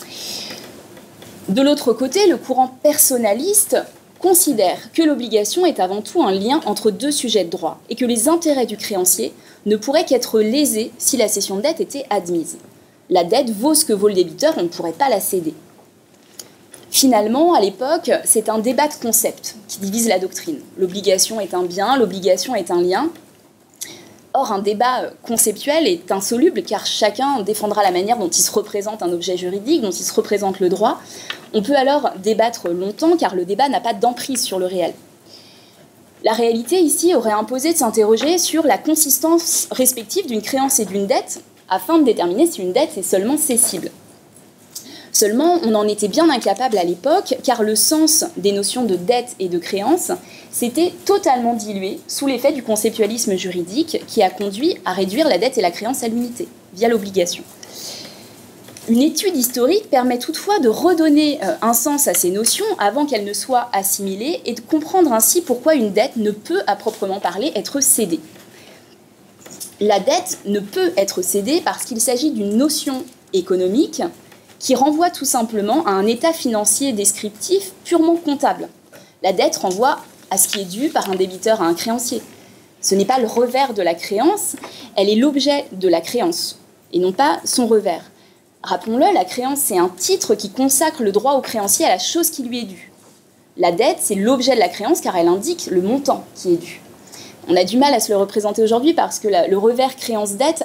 Speaker 2: De l'autre côté, le courant personnaliste considère que l'obligation est avant tout un lien entre deux sujets de droit et que les intérêts du créancier ne pourraient qu'être lésés si la cession de dette était admise. La dette vaut ce que vaut le débiteur, on ne pourrait pas la céder. Finalement, à l'époque, c'est un débat de concept qui divise la doctrine. L'obligation est un bien, l'obligation est un lien. Or, un débat conceptuel est insoluble car chacun défendra la manière dont il se représente un objet juridique, dont il se représente le droit. On peut alors débattre longtemps car le débat n'a pas d'emprise sur le réel. La réalité ici aurait imposé de s'interroger sur la consistance respective d'une créance et d'une dette afin de déterminer si une dette est seulement cessible. Seulement, on en était bien incapable à l'époque, car le sens des notions de dette et de créance s'était totalement dilué sous l'effet du conceptualisme juridique qui a conduit à réduire la dette et la créance à l'unité, via l'obligation. Une étude historique permet toutefois de redonner un sens à ces notions avant qu'elles ne soient assimilées et de comprendre ainsi pourquoi une dette ne peut, à proprement parler, être cédée. La dette ne peut être cédée parce qu'il s'agit d'une notion économique qui renvoie tout simplement à un état financier descriptif purement comptable. La dette renvoie à ce qui est dû par un débiteur à un créancier. Ce n'est pas le revers de la créance, elle est l'objet de la créance, et non pas son revers. Rappelons-le, la créance, c'est un titre qui consacre le droit au créancier à la chose qui lui est due. La dette, c'est l'objet de la créance car elle indique le montant qui est dû. On a du mal à se le représenter aujourd'hui parce que le revers créance-dette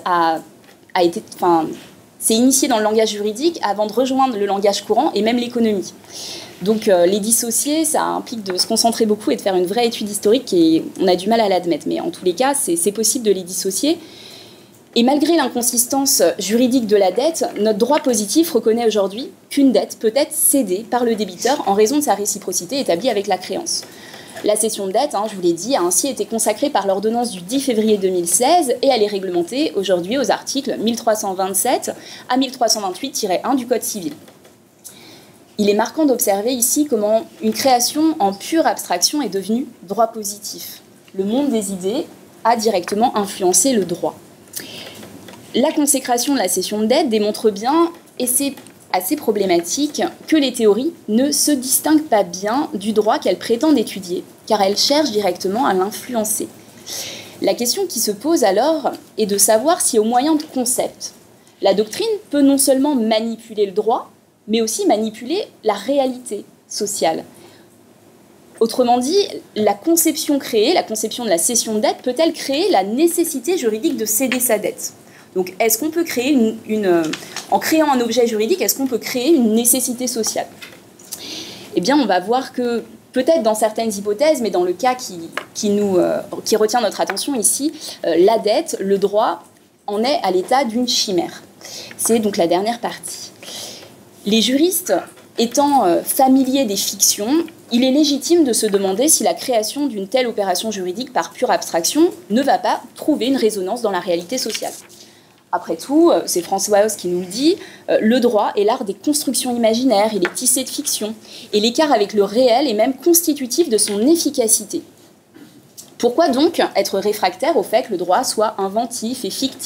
Speaker 2: s'est initié dans le langage juridique avant de rejoindre le langage courant et même l'économie. Donc les dissocier, ça implique de se concentrer beaucoup et de faire une vraie étude historique et on a du mal à l'admettre. Mais en tous les cas, c'est possible de les dissocier. Et malgré l'inconsistance juridique de la dette, notre droit positif reconnaît aujourd'hui qu'une dette peut être cédée par le débiteur en raison de sa réciprocité établie avec la créance. La cession de dette, je vous l'ai dit, a ainsi été consacrée par l'ordonnance du 10 février 2016 et elle est réglementée aujourd'hui aux articles 1327 à 1328-1 du Code civil. Il est marquant d'observer ici comment une création en pure abstraction est devenue droit positif. Le monde des idées a directement influencé le droit. La consécration de la cession de dette démontre bien, et c'est assez problématique, que les théories ne se distinguent pas bien du droit qu'elles prétendent étudier, car elles cherchent directement à l'influencer. La question qui se pose alors est de savoir si, au moyen de concepts, la doctrine peut non seulement manipuler le droit, mais aussi manipuler la réalité sociale. Autrement dit, la conception créée, la conception de la cession de dette, peut-elle créer la nécessité juridique de céder sa dette ? Donc, est-ce qu'on peut créer en créant un objet juridique, est-ce qu'on peut créer une nécessité sociale ? Eh bien, on va voir que, peut-être dans certaines hypothèses, mais dans le cas qui retient notre attention ici, la dette, le droit, en est à l'état d'une chimère. C'est donc la dernière partie. Les juristes étant familiers des fictions, il est légitime de se demander si la création d'une telle opération juridique par pure abstraction ne va pas trouver une résonance dans la réalité sociale. Après tout, c'est François Hauss qui nous le dit, le droit est l'art des constructions imaginaires, il est tissé de fiction, et l'écart avec le réel est même constitutif de son efficacité. Pourquoi donc être réfractaire au fait que le droit soit inventif et fictif ?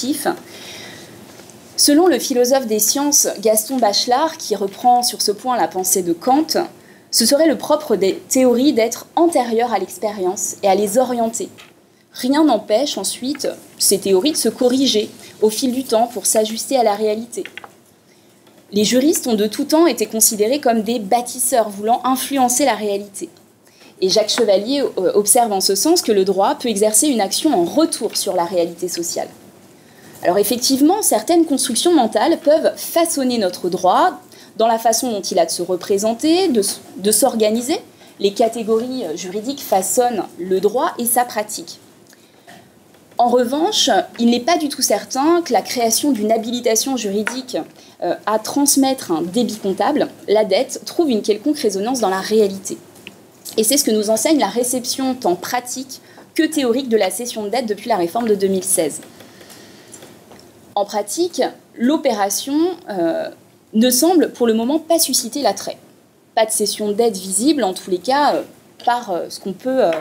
Speaker 2: Selon le philosophe des sciences Gaston Bachelard, qui reprend sur ce point la pensée de Kant, ce serait le propre des théories d'être antérieures à l'expérience et à les orienter. Rien n'empêche ensuite ces théories de se corriger au fil du temps pour s'ajuster à la réalité. Les juristes ont de tout temps été considérés comme des bâtisseurs voulant influencer la réalité. Et Jacques Chevalier observe en ce sens que le droit peut exercer une action en retour sur la réalité sociale. Alors effectivement, certaines constructions mentales peuvent façonner notre droit dans la façon dont il a de se représenter, de s'organiser. Les catégories juridiques façonnent le droit et sa pratique. En revanche, il n'est pas du tout certain que la création d'une habilitation juridique à transmettre un débit comptable, la dette, trouve une quelconque résonance dans la réalité. Et c'est ce que nous enseigne la réception tant pratique que théorique de la cession de dette depuis la réforme de 2016. En pratique, l'opération ne semble pour le moment pas susciter l'attrait. Pas de cession de dette visible, en tous les cas, par ce qu'on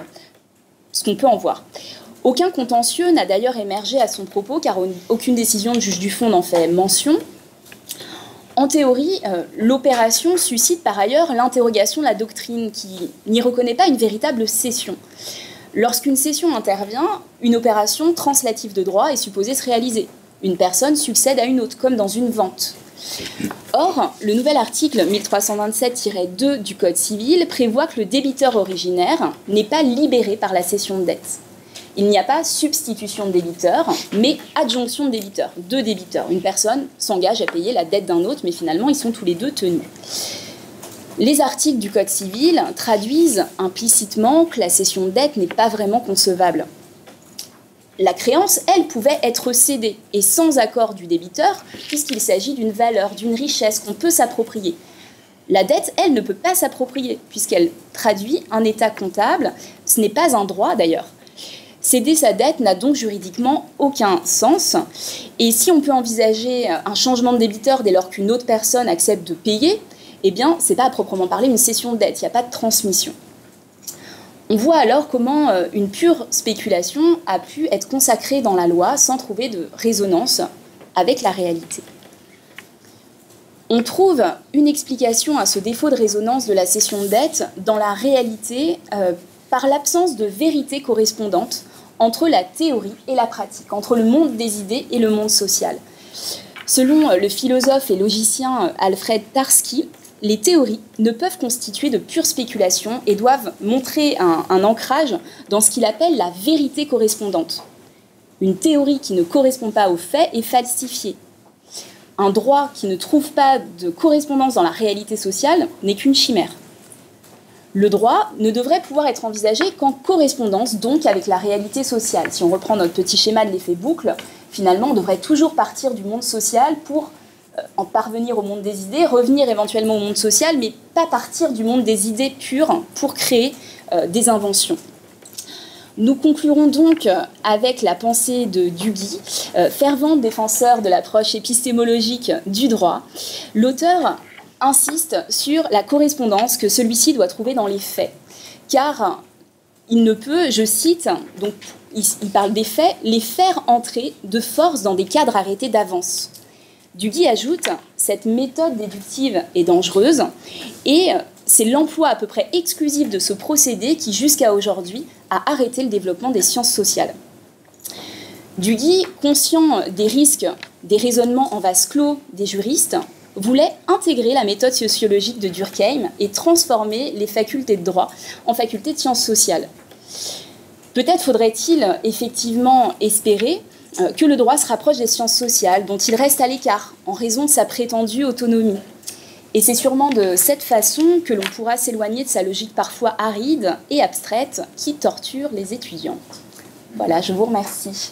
Speaker 2: peut en voir. Aucun contentieux n'a d'ailleurs émergé à son propos, car aucune décision de juge du fond n'en fait mention. En théorie, l'opération suscite par ailleurs l'interrogation de la doctrine, qui n'y reconnaît pas une véritable cession. Lorsqu'une cession intervient, une opération translative de droit est supposée se réaliser. Une personne succède à une autre, comme dans une vente. Or, le nouvel article 1327-2 du Code civil prévoit que le débiteur originaire n'est pas libéré par la cession de dette. Il n'y a pas substitution de débiteur, mais adjonction de débiteur. Deux débiteurs. Une personne s'engage à payer la dette d'un autre, mais finalement, ils sont tous les deux tenus. Les articles du Code civil traduisent implicitement que la cession de dette n'est pas vraiment concevable. La créance, elle, pouvait être cédée, et sans accord du débiteur, puisqu'il s'agit d'une valeur, d'une richesse qu'on peut s'approprier. La dette, elle, ne peut pas s'approprier, puisqu'elle traduit un état comptable. Ce n'est pas un droit, d'ailleurs. Céder sa dette n'a donc juridiquement aucun sens. Et si on peut envisager un changement de débiteur dès lors qu'une autre personne accepte de payer, eh bien, ce n'est pas à proprement parler une cession de dette, il n'y a pas de transmission. On voit alors comment une pure spéculation a pu être consacrée dans la loi sans trouver de résonance avec la réalité. On trouve une explication à ce défaut de résonance de la cession de dette dans la réalité par l'absence de vérité correspondante entre la théorie et la pratique, entre le monde des idées et le monde social. Selon le philosophe et logicien Alfred Tarski, les théories ne peuvent constituer de pure spéculation et doivent montrer un ancrage dans ce qu'il appelle la vérité correspondante. Une théorie qui ne correspond pas aux faits est falsifiée. Un droit qui ne trouve pas de correspondance dans la réalité sociale n'est qu'une chimère. Le droit ne devrait pouvoir être envisagé qu'en correspondance donc avec la réalité sociale. Si on reprend notre petit schéma de l'effet boucle, finalement on devrait toujours partir du monde social pour en parvenir au monde des idées, revenir éventuellement au monde social, mais pas partir du monde des idées pures pour créer des inventions. Nous conclurons donc avec la pensée de Duguy, fervent défenseur de l'approche épistémologique du droit. L'auteur insiste sur la correspondance que celui-ci doit trouver dans les faits, car il ne peut, je cite, donc il parle des faits, les faire entrer de force dans des cadres arrêtés d'avance. Duguy ajoute « Cette méthode déductive est dangereuse et c'est l'emploi à peu près exclusif de ce procédé qui, jusqu'à aujourd'hui, a arrêté le développement des sciences sociales. » Duguy, conscient des risques des raisonnements en vase clos des juristes, voulait intégrer la méthode sociologique de Durkheim et transformer les facultés de droit en facultés de sciences sociales. Peut-être faudrait-il effectivement espérer que le droit se rapproche des sciences sociales, dont il reste à l'écart en raison de sa prétendue autonomie. Et c'est sûrement de cette façon que l'on pourra s'éloigner de sa logique parfois aride et abstraite qui torture les étudiants. Voilà, je vous remercie.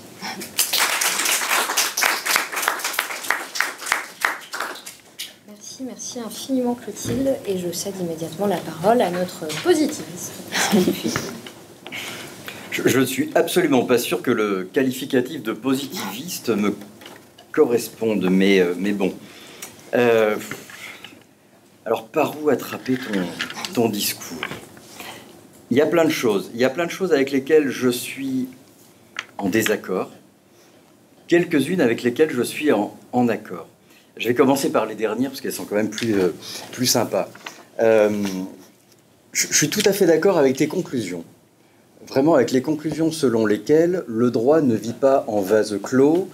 Speaker 1: Merci infiniment Clotilde, et je cède immédiatement la parole à notre positiviste.
Speaker 3: Je ne suis absolument pas sûr que le qualificatif de positiviste me corresponde, mais bon. Alors, par où attraper ton discours? Il y a plein de choses. Il y a plein de choses avec lesquelles je suis en désaccord, quelques-unes avec lesquelles je suis en accord. Je vais commencer par les dernières, parce qu'elles sont quand même plus sympas. Je suis tout à fait d'accord avec tes conclusions. Vraiment avec les conclusions selon lesquelles le droit ne vit pas en vase clos.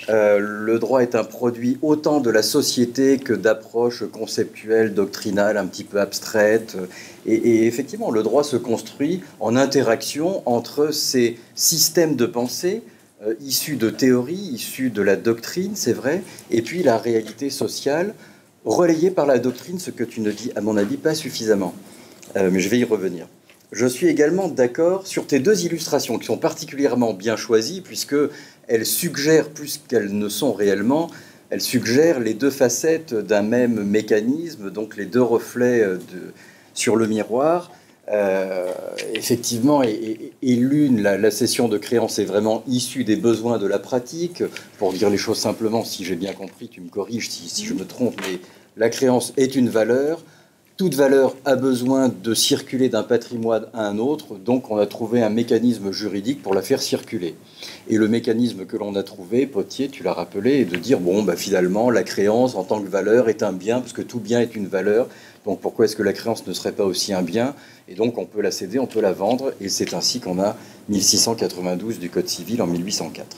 Speaker 3: Le droit est un produit autant de la société que d'approches conceptuelles, doctrinales, un petit peu abstraites. Et effectivement, le droit se construit en interaction entre ces systèmes de pensée issus de théories, issus de la doctrine, c'est vrai, et puis la réalité sociale, relayée par la doctrine, ce que tu ne dis, à mon avis, pas suffisamment. Mais je vais y revenir. Je suis également d'accord sur tes deux illustrations, qui sont particulièrement bien choisies, puisqu'elles suggèrent, plus qu'elles ne sont réellement, elles suggèrent les deux facettes d'un même mécanisme, donc les deux reflets sur le miroir. Effectivement, et l'une, la cession de créance est vraiment issue des besoins de la pratique. Pour dire les choses simplement, si j'ai bien compris, tu me corriges si je me trompe, mais la créance est une valeur. Toute valeur a besoin de circuler d'un patrimoine à un autre, donc on a trouvé un mécanisme juridique pour la faire circuler. Et le mécanisme que l'on a trouvé, Pottier, tu l'as rappelé, est de dire, finalement, la créance en tant que valeur est un bien, parce que tout bien est une valeur, donc pourquoi est-ce que la créance ne serait pas aussi un bien? Et donc on peut la céder, on peut la vendre, et c'est ainsi qu'on a 1692 du Code civil en 1804.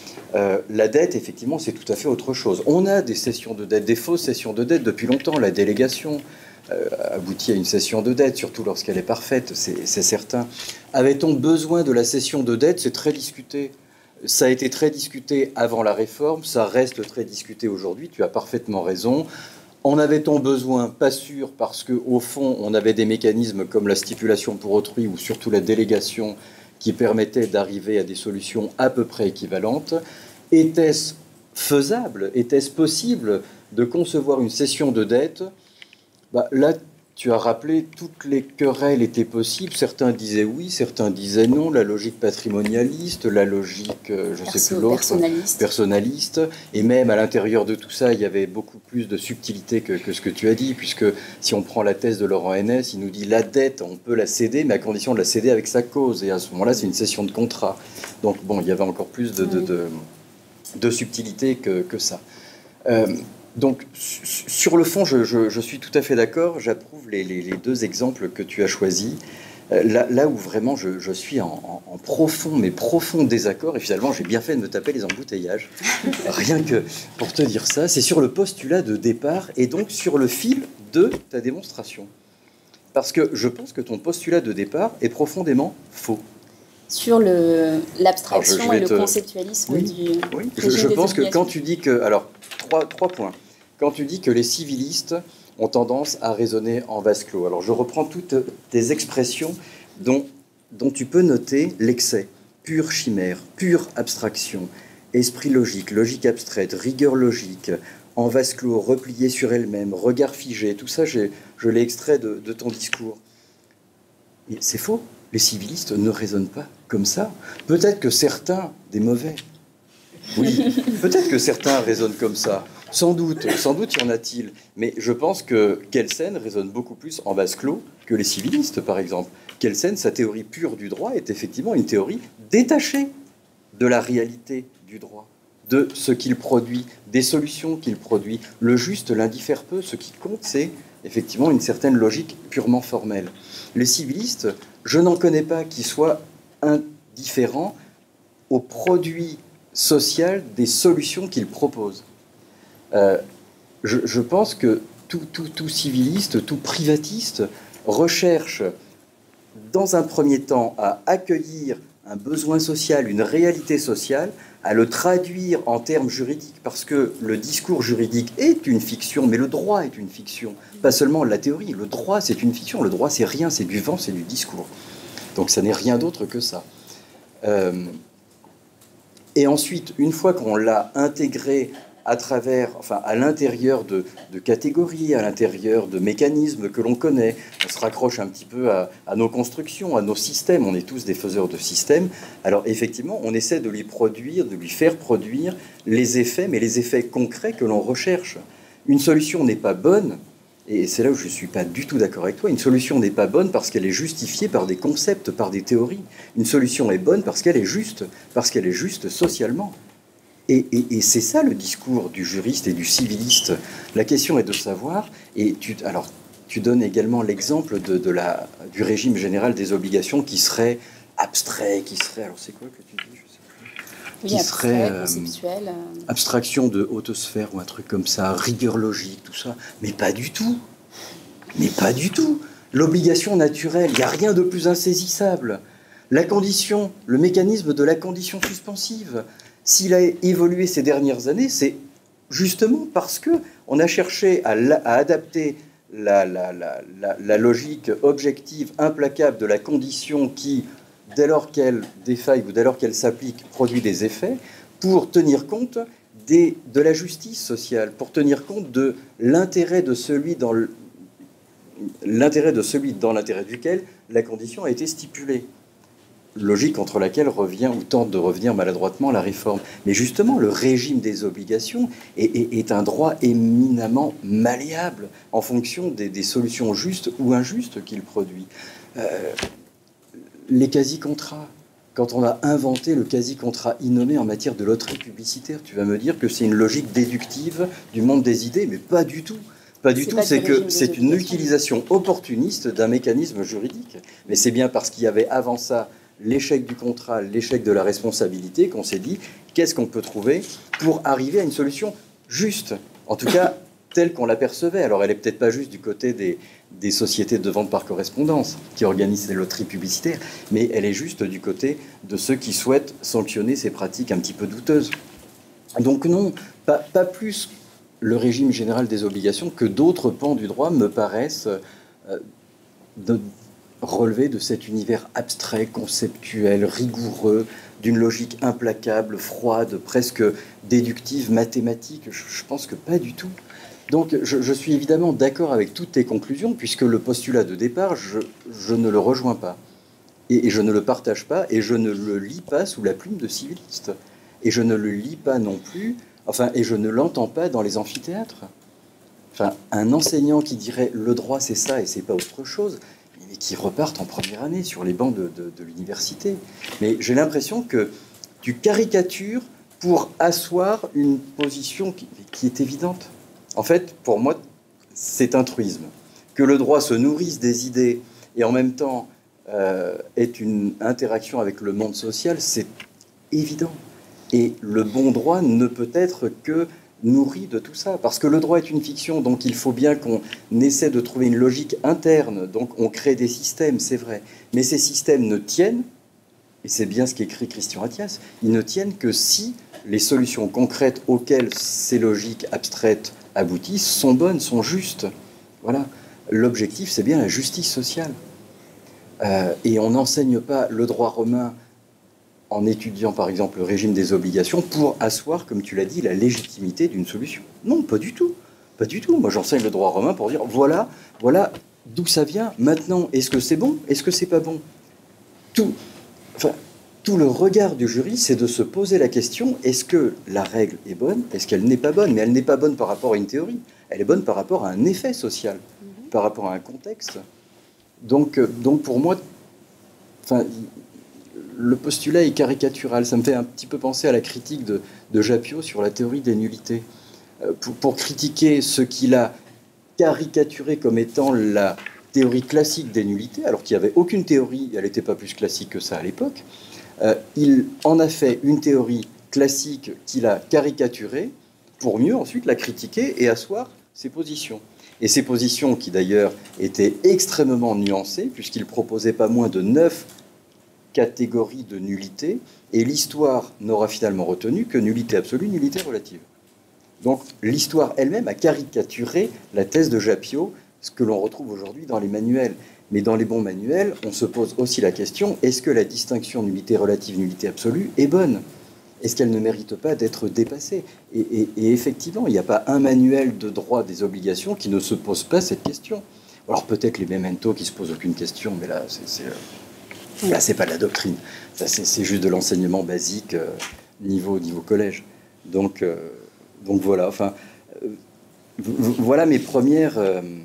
Speaker 3: La dette, effectivement, c'est tout à fait autre chose. On a des cessions de dette, des fausses cessions de dette depuis longtemps. La délégation aboutit à une cession de dette, surtout lorsqu'elle est parfaite, c'est certain. Avait-on besoin de la cession de dette? C'est très discuté. Ça a été très discuté avant la réforme, ça reste très discuté aujourd'hui, tu as parfaitement raison. En avait-on besoin? Pas sûr, parce qu'au fond, on avait des mécanismes comme la stipulation pour autrui ou surtout la délégation qui permettaient d'arriver à des solutions à peu près équivalentes. Était-ce faisable? Était-ce possible de concevoir une cession de dette? Là, tu as rappelé, toutes les querelles étaient possibles. Certains disaient oui, certains disaient non. La logique patrimonialiste, la logique, sais plus l'autre, personnaliste. Et même à l'intérieur de tout ça, il y avait beaucoup plus de subtilité que ce que tu as dit, puisque si on prend la thèse de Laurent Hennès, il nous dit la dette, on peut la céder, mais à condition de la céder avec sa cause. Et à ce moment-là, c'est une cession de contrat. Donc il y avait encore plus de subtilité que ça. Donc, sur le fond, je suis tout à fait d'accord. J'approuve les deux exemples que tu as choisis. Là où vraiment je suis en profond désaccord, et finalement j'ai bien fait de me taper les embouteillages, rien que pour te dire ça, c'est sur le postulat de départ et donc sur le fil de ta démonstration. Parce que je pense que ton postulat de départ est profondément faux.
Speaker 2: Sur l'abstraction et le conceptualisme du...
Speaker 3: Oui, je pense que quand tu dis que... Alors, trois points. Quand tu dis que les civilistes ont tendance à raisonner en vase clos. Alors je reprends toutes des expressions dont tu peux noter l'excès, pure chimère, pure abstraction, esprit logique, logique abstraite, rigueur logique, en vase clos, replié sur elle-même, regard figé, tout ça, je l'ai extrait de ton discours. Et c'est faux, les civilistes ne raisonnent pas comme ça. Peut-être que certains, des mauvais, oui, peut-être que certains raisonnent comme ça. Sans doute y en a-t-il. Mais je pense que Kelsen raisonne beaucoup plus en vase clos que les civilistes, par exemple. Kelsen, sa théorie pure du droit est effectivement une théorie détachée de la réalité du droit, de ce qu'il produit, des solutions qu'il produit. Le juste l'indiffère peu. Ce qui compte, c'est effectivement une certaine logique purement formelle. Les civilistes, je n'en connais pas qui soient indifférents au produit social des solutions qu'ils proposent. Je pense que tout civiliste, tout privatiste recherche dans un premier temps à accueillir un besoin social, une réalité sociale, à le traduire en termes juridiques, parce que le discours juridique est une fiction, mais le droit est une fiction, pas seulement la théorie. Le droit, c'est une fiction, le droit, c'est rien, c'est du vent, c'est du discours. Donc ça n'est rien d'autre que ça. Et ensuite, une fois qu'on l'a intégré à travers, enfin, à l'intérieur de catégories, à l'intérieur de mécanismes que l'on connaît, on se raccroche un petit peu à nos constructions, à nos systèmes, on est tous des faiseurs de systèmes, alors effectivement, on essaie de lui produire, de lui faire produire les effets, mais les effets concrets que l'on recherche. Une solution n'est pas bonne, et c'est là où je ne suis pas du tout d'accord avec toi, une solution n'est pas bonne parce qu'elle est justifiée par des concepts, par des théories. Une solution est bonne parce qu'elle est juste socialement. Et c'est ça le discours du juriste et du civiliste. La question est de savoir, et tu donnes également l'exemple du régime général des obligations qui serait abstrait, qui serait, alors c'est quoi que tu dis, je sais plus,
Speaker 2: qui serait conceptuel.
Speaker 3: Abstraction de haute sphère ou un truc comme ça, rigueur logique, tout ça, mais pas du tout. Mais pas du tout. L'obligation naturelle, il n'y a rien de plus insaisissable. La condition, le mécanisme de la condition suspensive, s'il a évolué ces dernières années, c'est justement parce qu'on a cherché à adapter la logique objective, implacable de la condition qui, dès lors qu'elle défaille ou dès lors qu'elle s'applique, produit des effets, pour tenir compte de la justice sociale, pour tenir compte de l'intérêt de celui dans l'intérêt duquel la condition a été stipulée. Logique contre laquelle revient ou tente de revenir maladroitement la réforme. Mais justement, le régime des obligations est un droit éminemment malléable en fonction des solutions justes ou injustes qu'il produit. Les quasi-contrats. Quand on a inventé le quasi-contrat innommé en matière de loterie publicitaire, tu vas me dire que c'est une logique déductive du monde des idées, mais pas du tout. Pas du tout, c'est que c'est une utilisation opportuniste d'un mécanisme juridique. Mais c'est bien parce qu'il y avait avant ça l'échec du contrat, l'échec de la responsabilité, qu'on s'est dit, qu'est-ce qu'on peut trouver pour arriver à une solution juste, en tout cas telle qu'on l'apercevait. Alors elle n'est peut-être pas juste du côté des sociétés de vente par correspondance qui organisent les loteries publicitaires, mais elle est juste du côté de ceux qui souhaitent sanctionner ces pratiques un petit peu douteuses. Donc non, pas plus le régime général des obligations que d'autres pans du droit me paraissent relever de cet univers abstrait, conceptuel, rigoureux, d'une logique implacable, froide, presque déductive, mathématique. Je pense que pas du tout. Donc je suis évidemment d'accord avec toutes tes conclusions, puisque le postulat de départ, je ne le rejoins pas. Et je ne le partage pas, et je ne le lis pas sous la plume de civiliste. Et je ne le lis pas non plus, et je ne l'entends pas dans les amphithéâtres. Un enseignant qui dirait « le droit c'est ça et c'est pas autre chose », et qui repartent en première année sur les bancs de l'université. Mais j'ai l'impression que tu caricatures pour asseoir une position qui est évidente. En fait, pour moi, c'est un truisme. Que le droit se nourrisse des idées et en même temps est une interaction avec le monde social, c'est évident. Et le bon droit ne peut être que nourri de tout ça, parce que le droit est une fiction, donc il faut bien qu'on essaie de trouver une logique interne, donc on crée des systèmes, c'est vrai, mais ces systèmes ne tiennent, et c'est bien ce qu'écrit Christian Attias, ils ne tiennent que si les solutions concrètes auxquelles ces logiques abstraites aboutissent sont bonnes, sont justes. Voilà. L'objectif, c'est bien la justice sociale. Et on n'enseigne pas le droit romain en étudiant, par exemple, le régime des obligations pour asseoir, comme tu l'as dit, la légitimité d'une solution. Non, pas du tout. Pas du tout. Moi, j'enseigne le droit romain pour dire, voilà d'où ça vient. Maintenant, est-ce que c'est bon? Est-ce que c'est pas bon? Tout le regard du jury, c'est de se poser la question, est-ce que la règle est bonne? Est-ce qu'elle n'est pas bonne? Mais elle n'est pas bonne par rapport à une théorie. Elle est bonne par rapport à un effet social, par rapport à un contexte. Donc pour moi, le postulat est caricatural. Ça me fait un petit peu penser à la critique de Japio sur la théorie des nullités. Pour critiquer ce qu'il a caricaturé comme étant la théorie classique des nullités, alors qu'il n'y avait aucune théorie, elle n'était pas plus classique que ça à l'époque, il en a fait une théorie classique qu'il a caricaturée pour mieux ensuite la critiquer et asseoir ses positions. Et ces positions qui d'ailleurs étaient extrêmement nuancées, puisqu'il proposait pas moins de 9 catégories de nullité, et l'histoire n'aura finalement retenu que nullité absolue, nullité relative. Donc l'histoire elle-même a caricaturé la thèse de Japio, ce que l'on retrouve aujourd'hui dans les manuels. Mais dans les bons manuels, on se pose aussi la question, est-ce que la distinction nullité relative, nullité absolue est bonne? Est-ce qu'elle ne mérite pas d'être dépassée? Et effectivement, il n'y a pas un manuel de droit des obligations qui ne se pose pas cette question. Alors peut-être les memento qui ne se posent aucune question, mais là, c'est pas de la doctrine. Ça, c'est juste de l'enseignement basique, niveau collège. Donc voilà, voilà mes premières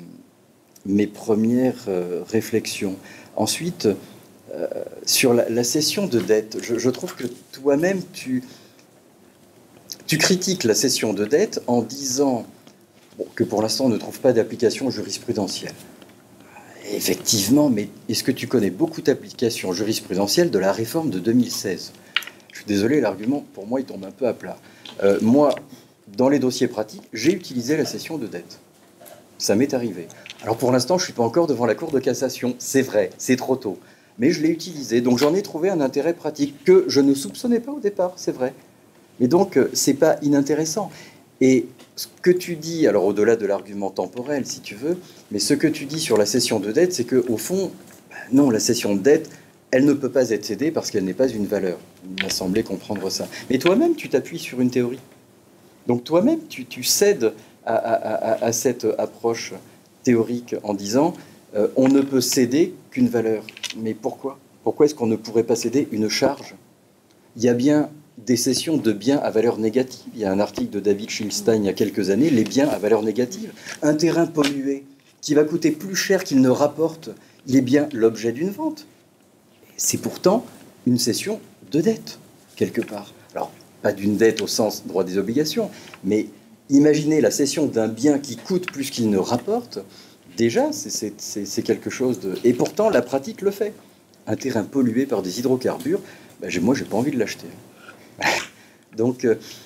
Speaker 3: réflexions. Ensuite, sur la cession de dette, je trouve que toi-même, tu critiques la cession de dette en disant que pour l'instant, on ne trouve pas d'application jurisprudentielle. Effectivement, mais est-ce que tu connais beaucoup d'applications jurisprudentielles de la réforme de 2016? Je suis désolé, l'argument, pour moi, il tombe un peu à plat. Moi, dans les dossiers pratiques, j'ai utilisé la cession de dette. Ça m'est arrivé. Alors pour l'instant, je ne suis pas encore devant la Cour de cassation, c'est vrai, c'est trop tôt. Mais je l'ai utilisé, donc j'en ai trouvé un intérêt pratique que je ne soupçonnais pas au départ, c'est vrai. Mais donc, c'est pas inintéressant. Et ce que tu dis, alors au-delà de l'argument temporel, si tu veux, mais ce que tu dis sur la cession de dette, c'est qu'au fond, non, la cession de dette, elle ne peut pas être cédée parce qu'elle n'est pas une valeur. Il m'a semblé comprendre ça. Mais toi-même, tu t'appuies sur une théorie. Donc toi-même, tu cèdes à cette approche théorique en disant on ne peut céder qu'une valeur. Mais pourquoi? Pourquoi est-ce qu'on ne pourrait pas céder une charge? Il y a bien des cessions de biens à valeur négative. Il y a un article de David Schilstein il y a quelques années, les biens à valeur négative. Un terrain pollué qui va coûter plus cher qu'il ne rapporte, il est bien l'objet d'une vente. C'est pourtant une cession de dette, quelque part. Alors, pas d'une dette au sens droit des obligations, mais imaginez la cession d'un bien qui coûte plus qu'il ne rapporte, déjà, c'est quelque chose de... Et pourtant, la pratique le fait. Un terrain pollué par des hydrocarbures, moi, j'ai pas envie de l'acheter. Donc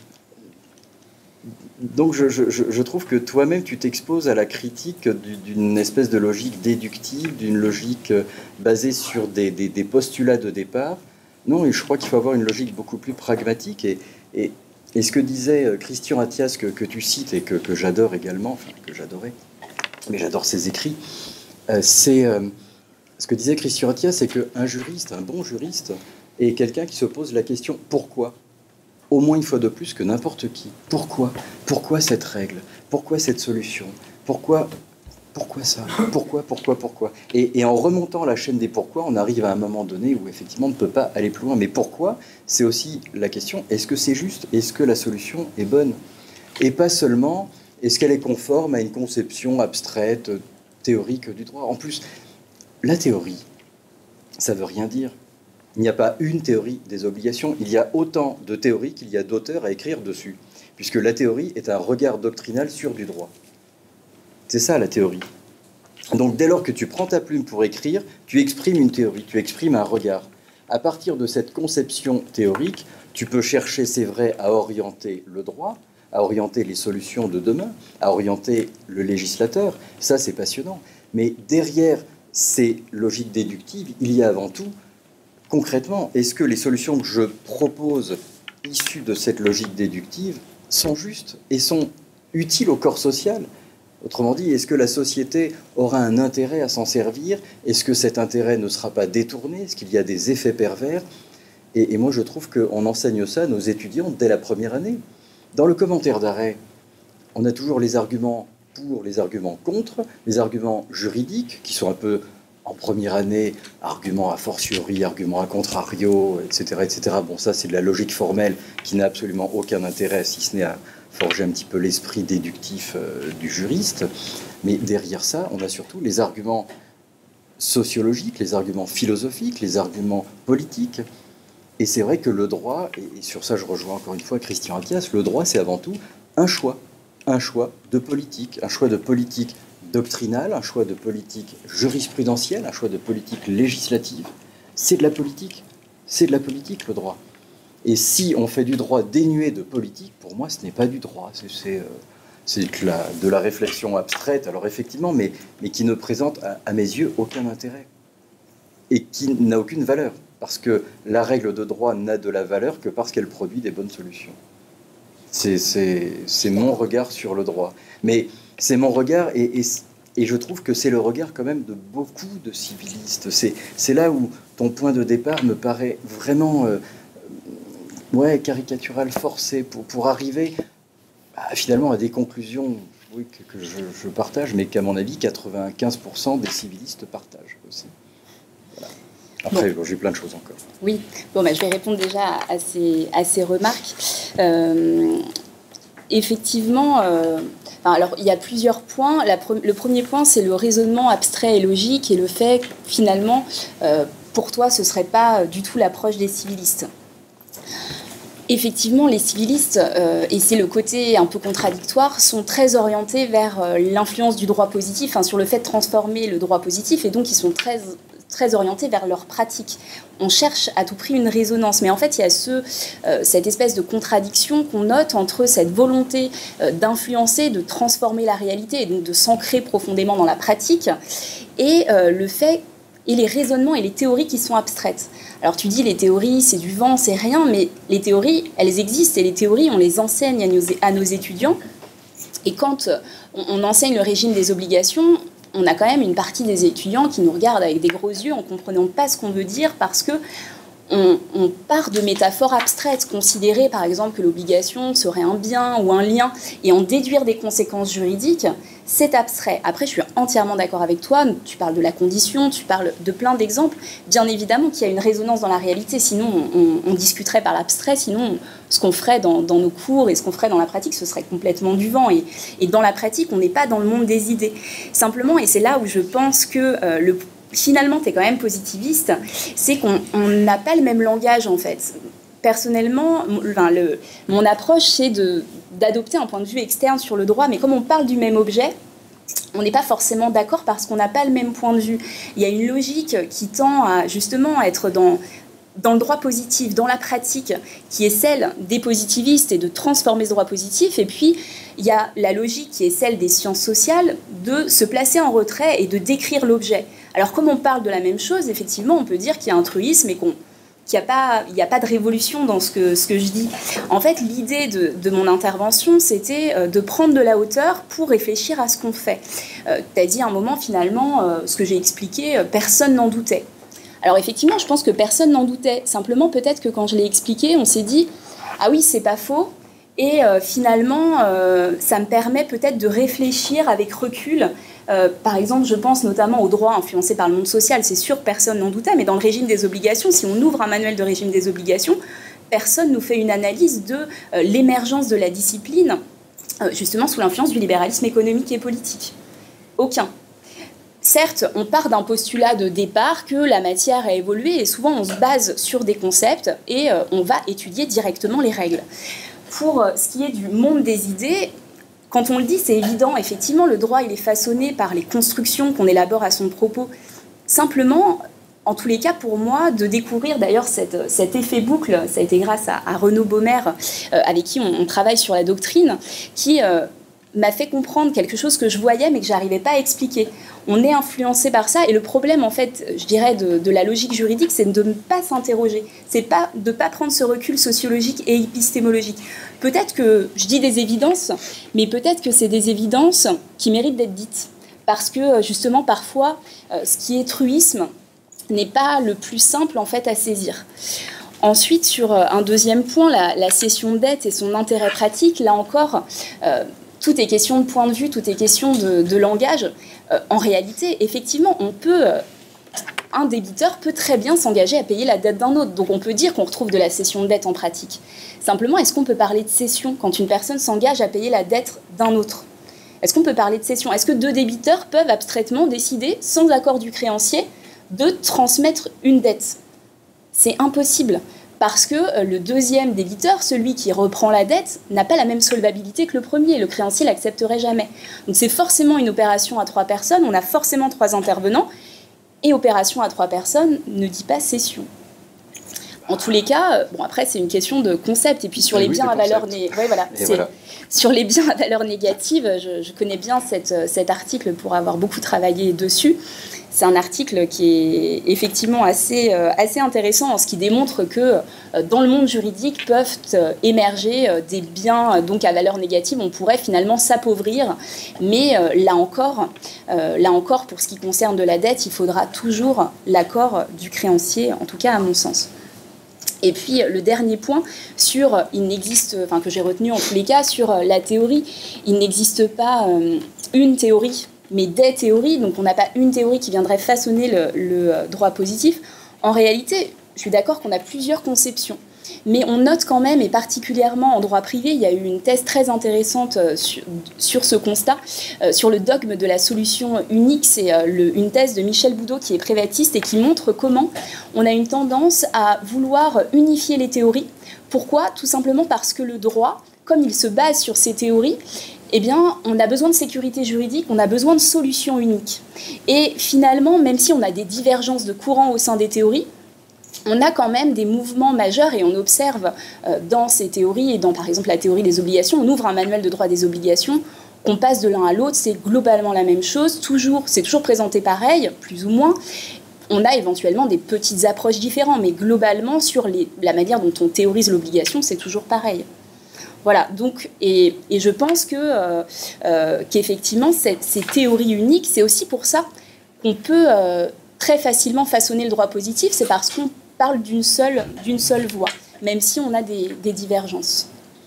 Speaker 3: je trouve que toi-même, tu t'exposes à la critique d'une espèce de logique déductive, d'une logique basée sur des postulats de départ. Non, et je crois qu'il faut avoir une logique beaucoup plus pragmatique. Et ce que disait Christian Attias, que tu cites et que j'adore également, enfin que j'adorais, mais j'adore ses écrits, ce que disait Christian Attias, c'est qu'un juriste, un bon juriste, est quelqu'un qui se pose la question « pourquoi ?» au moins une fois de plus que n'importe qui. Pourquoi? Pourquoi cette règle? Pourquoi cette solution? Pourquoi ça? Pourquoi? Et en remontant la chaîne des pourquoi, on arrive à un moment donné où effectivement on ne peut pas aller plus loin. Mais pourquoi? C'est aussi la question, est-ce que c'est juste? Est-ce que la solution est bonne? Et pas seulement, est-ce qu'elle est conforme à une conception abstraite, théorique du droit? En plus, la théorie, ça ne veut rien dire. Il n'y a pas une théorie des obligations, il y a autant de théories qu'il y a d'auteurs à écrire dessus, puisque la théorie est un regard doctrinal sur du droit. C'est ça la théorie. Donc dès lors que tu prends ta plume pour écrire, tu exprimes une théorie, tu exprimes un regard. À partir de cette conception théorique, tu peux chercher, c'est vrai, à orienter le droit, à orienter les solutions de demain, à orienter le législateur. Ça, c'est passionnant. Mais derrière ces logiques déductives, il y a avant tout concrètement, est-ce que les solutions que je propose, issues de cette logique déductive, sont justes et sont utiles au corps social? Autrement dit, est-ce que la société aura un intérêt à s'en servir? Est-ce que cet intérêt ne sera pas détourné? Est-ce qu'il y a des effets pervers? Et moi, je trouve qu'on enseigne ça à nos étudiants dès la première année. Dans le commentaire d'arrêt, on a toujours les arguments pour, les arguments contre, les arguments juridiques, qui sont un peu, en première année, arguments a fortiori, arguments a contrario, etc., etc. Bon, ça, c'est de la logique formelle qui n'a absolument aucun intérêt, si ce n'est à forger un petit peu l'esprit déductif du juriste. Mais derrière ça, on a surtout les arguments sociologiques, les arguments philosophiques, les arguments politiques. Et c'est vrai que le droit, et sur ça je rejoins encore une fois Christian Attias, le droit c'est avant tout un choix de politique, un choix de politique doctrinale, un choix de politique jurisprudentielle, un choix de politique législative. C'est de la politique le droit. Et si on fait du droit dénué de politique, pour moi ce n'est pas du droit, c'est de la réflexion abstraite, alors effectivement, mais qui ne présente à mes yeux aucun intérêt et qui n'a aucune valeur. Parce que la règle de droit n'a de la valeur que parce qu'elle produit des bonnes solutions. C'est mon regard sur le droit. Mais c'est mon regard, et je trouve que c'est le regard quand même de beaucoup de civilistes. C'est là où ton point de départ me paraît vraiment caricatural, forcé, pour arriver finalement à des conclusions que je partage, mais qu'à mon avis, 95% des civilistes partagent aussi. Après, bon, j'ai plein de choses encore.
Speaker 2: Oui, je vais répondre déjà à ces remarques. Effectivement, alors il y a plusieurs points. Le premier point, c'est le raisonnement abstrait et logique et le fait que finalement, pour toi, ce ne serait pas du tout l'approche des civilistes. Effectivement, les civilistes, et c'est le côté un peu contradictoire, sont très orientés vers l'influence du droit positif, sur le fait de transformer le droit positif, et donc ils sont très orientés vers leur pratique. On cherche à tout prix une résonance, mais en fait il y a cette espèce de contradiction qu'on note entre cette volonté d'influencer, de transformer la réalité et donc de s'ancrer profondément dans la pratique et le fait et les raisonnements et les théories qui sont abstraites. Alors tu dis les théories c'est du vent, c'est rien, mais les théories elles existent et les théories on les enseigne à nos étudiants et quand on enseigne le régime des obligations, on a quand même une partie des étudiants qui nous regardent avec des gros yeux en ne comprenant pas ce qu'on veut dire parce que on part de métaphores abstraites, considérer par exemple que l'obligation serait un bien ou un lien et en déduire des conséquences juridiques, c'est abstrait. Après, je suis entièrement d'accord avec toi, tu parles de la condition, tu parles de plein d'exemples. Bien évidemment qu'il y a une résonance dans la réalité, sinon on discuterait par l'abstrait, sinon ce qu'on ferait dans nos cours et ce qu'on ferait dans la pratique, ce serait complètement du vent. Et dans la pratique, on n'est pas dans le monde des idées. Simplement, et c'est là où je pense que finalement, tu es quand même positiviste, c'est qu'on n'a pas le même langage, en fait. Personnellement, mon approche, c'est d'adopter un point de vue externe sur le droit, mais comme on parle du même objet, on n'est pas forcément d'accord parce qu'on n'a pas le même point de vue. Il y a une logique qui tend à justement être dans le droit positif, dans la pratique, qui est celle des positivistes et de transformer ce droit positif. Et puis, il y a la logique qui est celle des sciences sociales de se placer en retrait et de décrire l'objet. Alors, comme on parle de la même chose, effectivement, on peut dire qu'il y a un truisme et qu'il n'y a pas de révolution dans ce que je dis. En fait, l'idée de mon intervention, c'était de prendre de la hauteur pour réfléchir à ce qu'on fait. Tu as dit à un moment, finalement, ce que j'ai expliqué, personne n'en doutait. Alors effectivement, je pense que personne n'en doutait. Simplement, peut-être que quand je l'ai expliqué, on s'est dit « Ah oui, c'est pas faux ». Et finalement, ça me permet peut-être de réfléchir avec recul. Par exemple, je pense notamment au droit influencé par le monde social. C'est sûr, personne n'en doutait, mais dans le régime des obligations, si on ouvre un manuel de régime des obligations, personne ne nous fait une analyse de l'émergence de la discipline, justement sous l'influence du libéralisme économique et politique. Aucun. Certes, on part d'un postulat de départ que la matière a évolué et souvent on se base sur des concepts et on va étudier directement les règles. Pour ce qui est du monde des idées, quand on le dit, c'est évident, effectivement, le droit il est façonné par les constructions qu'on élabore à son propos. Simplement, en tous les cas, pour moi, de découvrir d'ailleurs cet effet boucle, ça a été grâce à Renaud Baumer, avec qui on travaille sur la doctrine, qui m'a fait comprendre quelque chose que je voyais mais que j'arrivais pas à expliquer. On est influencé par ça, et le problème, en fait, je dirais, de la logique juridique, c'est de ne pas s'interroger, c'est pas, de ne pas prendre ce recul sociologique et épistémologique. Peut-être que je dis des évidences, mais peut-être que c'est des évidences qui méritent d'être dites, parce que justement, parfois, ce qui est truisme n'est pas le plus simple, en fait, à saisir. Ensuite, sur un deuxième point, la cession de dette et son intérêt pratique, là encore, tout est question de point de vue, tout est question de langage. En réalité, effectivement, un débiteur peut très bien s'engager à payer la dette d'un autre. Donc on peut dire qu'on retrouve de la cession de dette en pratique. Simplement, est-ce qu'on peut parler de cession quand une personne s'engage à payer la dette d'un autre? Est-ce qu'on peut parler de cession? Est-ce que deux débiteurs peuvent abstraitement décider, sans accord du créancier, de transmettre une dette? C'est impossible, parce que le deuxième débiteur, celui qui reprend la dette, n'a pas la même solvabilité que le premier. Le créancier ne l'accepterait jamais. Donc c'est forcément une opération à 3 personnes, on a forcément 3 intervenants, et opération à 3 personnes ne dit pas cession. En tous les cas, bon, après c'est une question de concept, et puis sur les biens à valeur sur les biens à valeur négative, je connais bien cet article pour avoir beaucoup travaillé dessus. C'est un article qui est effectivement assez intéressant en ce qui démontre que dans le monde juridique peuvent émerger des biens donc à valeur négative. On pourrait finalement s'appauvrir, mais là encore, pour ce qui concerne de la dette, il faudra toujours l'accord du créancier, en tout cas à mon sens. Et puis le dernier point que j'ai retenu en tous les cas sur la théorie, il n'existe pas une théorie, mais des théories. Donc on n'a pas une théorie qui viendrait façonner le droit positif. En réalité, je suis d'accord qu'on a plusieurs conceptions. Mais on note quand même, et particulièrement en droit privé, il y a eu une thèse très intéressante sur ce constat, sur le dogme de la solution unique. C'est une thèse de Michel Boudot qui est privatiste et qui montre comment on a une tendance à vouloir unifier les théories. Pourquoi? Tout simplement parce que le droit, comme il se base sur ces théories, eh bien, on a besoin de sécurité juridique, on a besoin de solutions uniques. Et finalement, même si on a des divergences de courants au sein des théories, on a quand même des mouvements majeurs, et on observe dans ces théories, et dans par exemple la théorie des obligations, on ouvre un manuel de droit des obligations, on passe de l'un à l'autre, c'est globalement la même chose, c'est toujours présenté pareil, plus ou moins. On a éventuellement des petites approches différentes, mais globalement, sur la manière dont on théorise l'obligation, c'est toujours pareil. Voilà, donc, et je pense qu'effectivement, ces théories uniques, c'est aussi pour ça qu'on peut très facilement façonner le droit positif, c'est parce qu'on parle d'une seule voie, même si on a des divergences.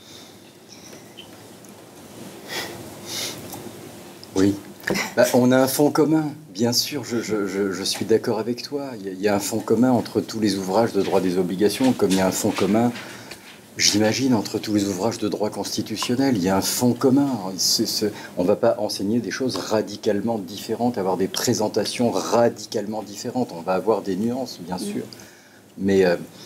Speaker 3: Oui, on a un fond commun, bien sûr, je suis d'accord avec toi. Il y a un fond commun entre tous les ouvrages de droit des obligations, comme il y a un fond commun, j'imagine, entre tous les ouvrages de droit constitutionnel. Il y a un fond commun. On ne va pas enseigner des choses radicalement différentes, avoir des présentations radicalement différentes. On va avoir des nuances, bien sûr. Mais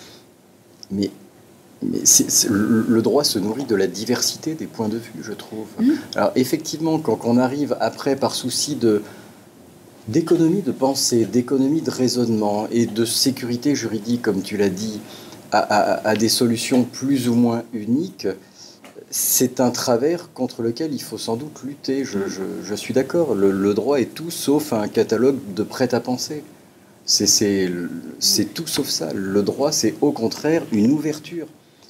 Speaker 3: le droit se nourrit de la diversité des points de vue, je trouve. Alors effectivement, quand on arrive après, par souci d'économie de pensée, d'économie de raisonnement et de sécurité juridique, comme tu l'as dit, à des solutions plus ou moins uniques, c'est un travers contre lequel il faut sans doute lutter. Je suis d'accord, le droit est tout sauf un catalogue de prêt-à-penser. C'est tout sauf ça. Le droit, c'est au contraire une ouverture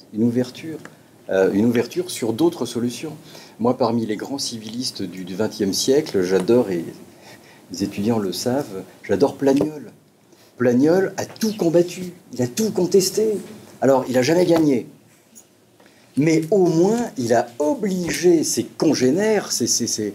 Speaker 3: sur d'autres solutions. Moi, parmi les grands civilistes du XXe siècle, j'adore, et les étudiants le savent, j'adore Plagniol. Plagniol a tout combattu, il a tout contesté. Alors, il n'a jamais gagné. Mais au moins, il a obligé ses congénères, je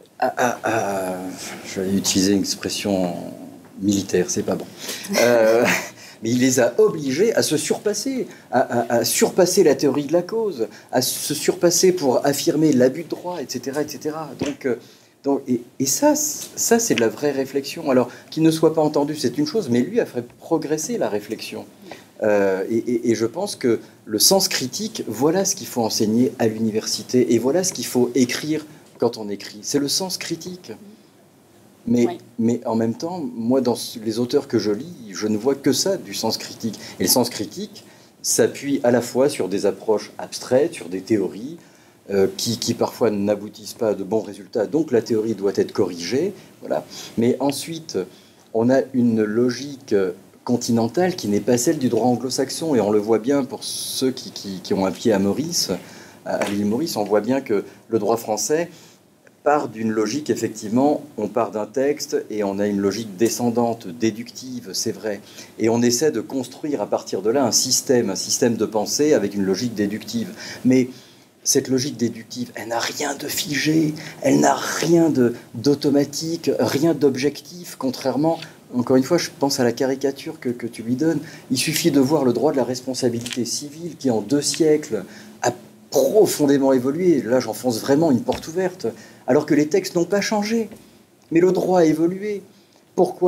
Speaker 3: vais utiliser une expression militaire, c'est pas bon. Mais il les a obligés à se surpasser, à surpasser la théorie de la cause, à se surpasser pour affirmer l'abus de droit, etc., etc. Et ça c'est de la vraie réflexion. Alors, qu'il ne soit pas entendu, c'est une chose, mais lui a fait progresser la réflexion. Et je pense que le sens critique, voilà ce qu'il faut enseigner à l'université, et voilà ce qu'il faut écrire quand on écrit. C'est le sens critique. Mais en même temps, moi, dans les auteurs que je lis, je ne vois que ça, du sens critique. Et le sens critique s'appuie à la fois sur des approches abstraites, sur des théories, qui parfois n'aboutissent pas à de bons résultats, donc la théorie doit être corrigée. Voilà. Mais ensuite, on a une logique continentale qui n'est pas celle du droit anglo-saxon, et on le voit bien pour ceux qui ont un pied à Maurice, à l'île Maurice, on voit bien que le droit français part d'une logique, effectivement, on part d'un texte et on a une logique descendante, déductive, c'est vrai. Et on essaie de construire à partir de là un système de pensée avec une logique déductive. Mais cette logique déductive, elle n'a rien de figé, elle n'a rien d'automatique, rien d'objectif, contrairement, encore une fois, je pense à la caricature que tu lui donnes. Il suffit de voir le droit de la responsabilité civile qui, en 2 siècles, a profondément évolué. Là, j'enfonce vraiment une porte ouverte. Alors que les textes n'ont pas changé. Mais le droit a évolué. Pourquoi ?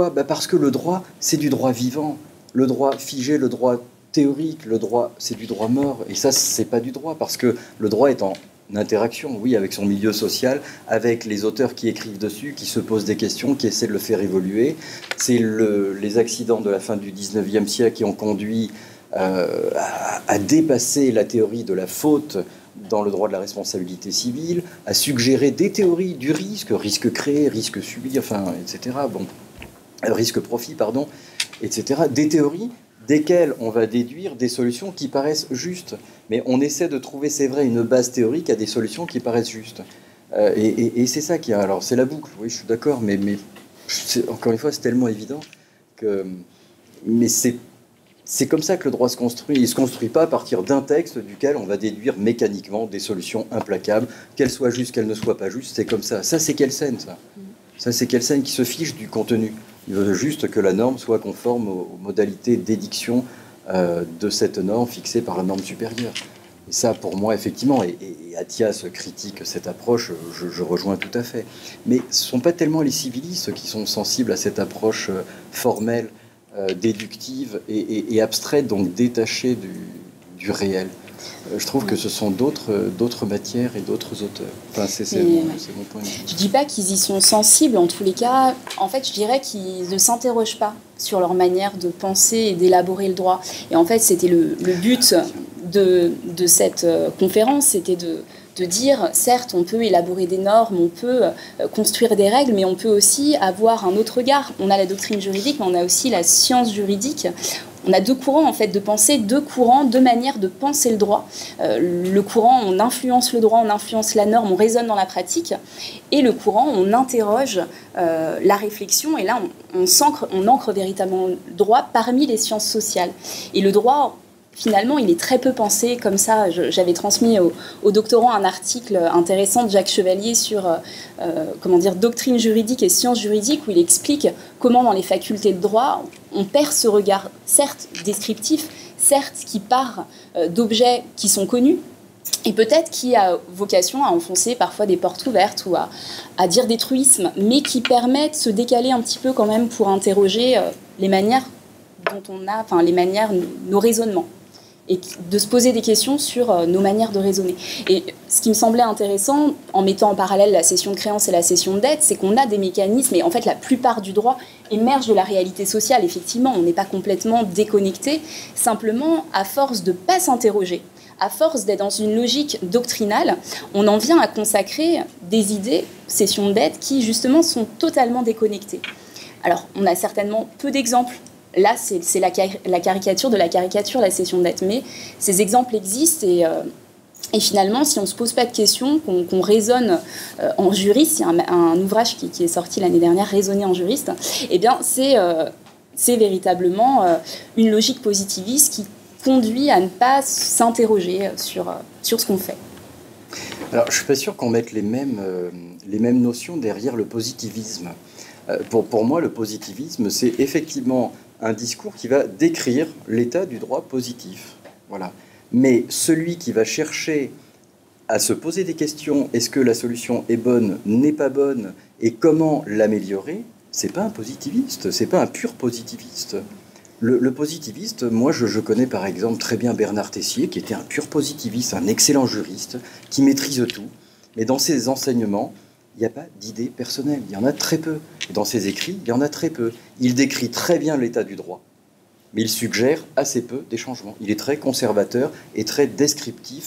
Speaker 3: Parce que le droit, c'est du droit vivant. Le droit figé, le droit théorique, le droit, c'est du droit mort. Et ça, c'est pas du droit, parce que le droit est en interaction, oui, avec son milieu social, avec les auteurs qui écrivent dessus, qui se posent des questions, qui essaient de le faire évoluer. C'est les accidents de la fin du 19e siècle qui ont conduit à dépasser la théorie de la faute dans le droit de la responsabilité civile, à suggérer des théories du risque créé, risque subi, enfin, etc. Bon, risque profit, pardon, etc. Des théories desquelles on va déduire des solutions qui paraissent justes. Mais on essaie de trouver, c'est vrai, une base théorique à des solutions qui paraissent justes. Et c'est ça qui a... Alors, c'est la boucle, oui, je suis d'accord, mais encore une fois, c'est tellement évident que... Mais c'est comme ça que le droit se construit. Il ne se construit pas à partir d'un texte duquel on va déduire mécaniquement des solutions implacables, qu'elles soient justes, qu'elles ne soient pas justes. C'est comme ça. Ça, c'est Kelsen, ça. Ça, c'est Kelsen qui se fiche du contenu. Il veut juste que la norme soit conforme aux modalités d'édiction de cette norme fixée par la norme supérieure. Et ça, pour moi, effectivement, et Attias critique cette approche, je rejoins tout à fait. Mais ce ne sont pas tellement les civilistes qui sont sensibles à cette approche formelle, déductive et abstraite, donc détachée du réel. Je trouve que ce sont d'autres matières et d'autres auteurs. Enfin, c'est mon point de vue.
Speaker 2: Je ne dis pas qu'ils y sont sensibles, en tous les cas. En fait, je dirais qu'ils ne s'interrogent pas sur leur manière de penser et d'élaborer le droit. Et en fait, c'était le but de cette conférence, c'était de dire, certes, on peut élaborer des normes, on peut construire des règles, mais on peut aussi avoir un autre regard. On a la doctrine juridique, mais on a aussi la science juridique. On a 2 courants en fait de pensée, 2 courants, 2 manières de penser le droit. Le courant, on influence le droit, on influence la norme, on raisonne dans la pratique. Et le courant, on interroge la réflexion. Et là, on ancre véritablement le droit parmi les sciences sociales. Et le droit, finalement, il est très peu pensé comme ça. J'avais transmis au doctorant un article intéressant de Jacques Chevalier sur doctrine juridique et sciences juridiques, où il explique comment dans les facultés de droit, on perd ce regard, certes descriptif, certes qui part d'objets qui sont connus, et peut-être qui a vocation à enfoncer parfois des portes ouvertes ou à dire des truismes, mais qui permet de se décaler un petit peu quand même pour interroger les manières dont on a, enfin les manières, nos raisonnements, et de se poser des questions sur nos manières de raisonner. Et ce qui me semblait intéressant, en mettant en parallèle la cession de créance et la cession de dette, c'est qu'on a des mécanismes, et en fait la plupart du droit émerge de la réalité sociale. Effectivement, on n'est pas complètement déconnecté, simplement à force de ne pas s'interroger, à force d'être dans une logique doctrinale, on en vient à consacrer des idées, cession de dette, qui justement sont totalement déconnectées. Alors, on a certainement peu d'exemples. Là, c'est la caricature de la caricature, la cession de dette. Mais ces exemples existent et finalement, si on ne se pose pas de questions, qu'on raisonne en juriste, il y a un ouvrage qui est sorti l'année dernière, Raisonner en juriste, eh bien, c'est véritablement une logique positiviste qui conduit à ne pas s'interroger sur ce qu'on fait.
Speaker 3: Alors, je ne suis pas sûr qu'on mette les mêmes notions derrière le positivisme. Pour moi, le positivisme, c'est effectivement un discours qui va décrire l'état du droit positif. Voilà. Mais celui qui va chercher à se poser des questions, est-ce que la solution est bonne, n'est pas bonne, et comment l'améliorer, c'est pas un positiviste, c'est pas un pur positiviste. Le positiviste, moi je connais par exemple très bien Bernard Tessier, qui était un pur positiviste, un excellent juriste, qui maîtrise tout, mais dans ses enseignements, il n'y a pas d'idées personnelles, il y en a très peu. Et dans ses écrits, il y en a très peu. Il décrit très bien l'état du droit, mais il suggère assez peu des changements. Il est très conservateur et très descriptif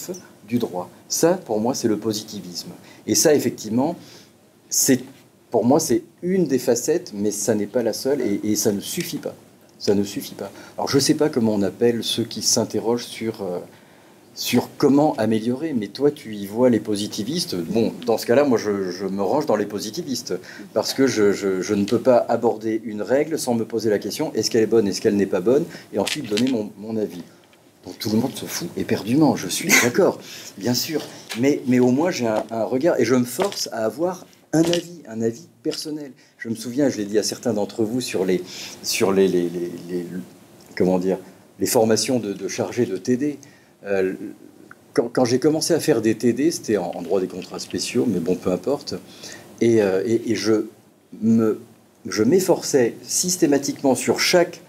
Speaker 3: du droit. Ça, pour moi, c'est le positivisme. Et ça, effectivement, pour moi, c'est une des facettes, mais ça n'est pas la seule, et ça ne suffit pas. Ça ne suffit pas. Alors, je ne sais pas comment on appelle ceux qui s'interrogent sur comment améliorer, mais toi, tu y vois les positivistes. Bon, dans ce cas-là, moi, je me range dans les positivistes, parce que je ne peux pas aborder une règle sans me poser la question, est-ce qu'elle est bonne, est-ce qu'elle n'est pas bonne, et ensuite donner mon avis. Donc tout le monde se fout éperdument, je suis d'accord, bien sûr, mais au moins j'ai un regard, et je me force à avoir un avis personnel. Je me souviens, je l'ai dit à certains d'entre vous sur les comment dire, les formations de chargés de TD. Quand j'ai commencé à faire des TD, c'était en droit des contrats spéciaux, mais bon, peu importe, et je m'efforçais systématiquement sur chaque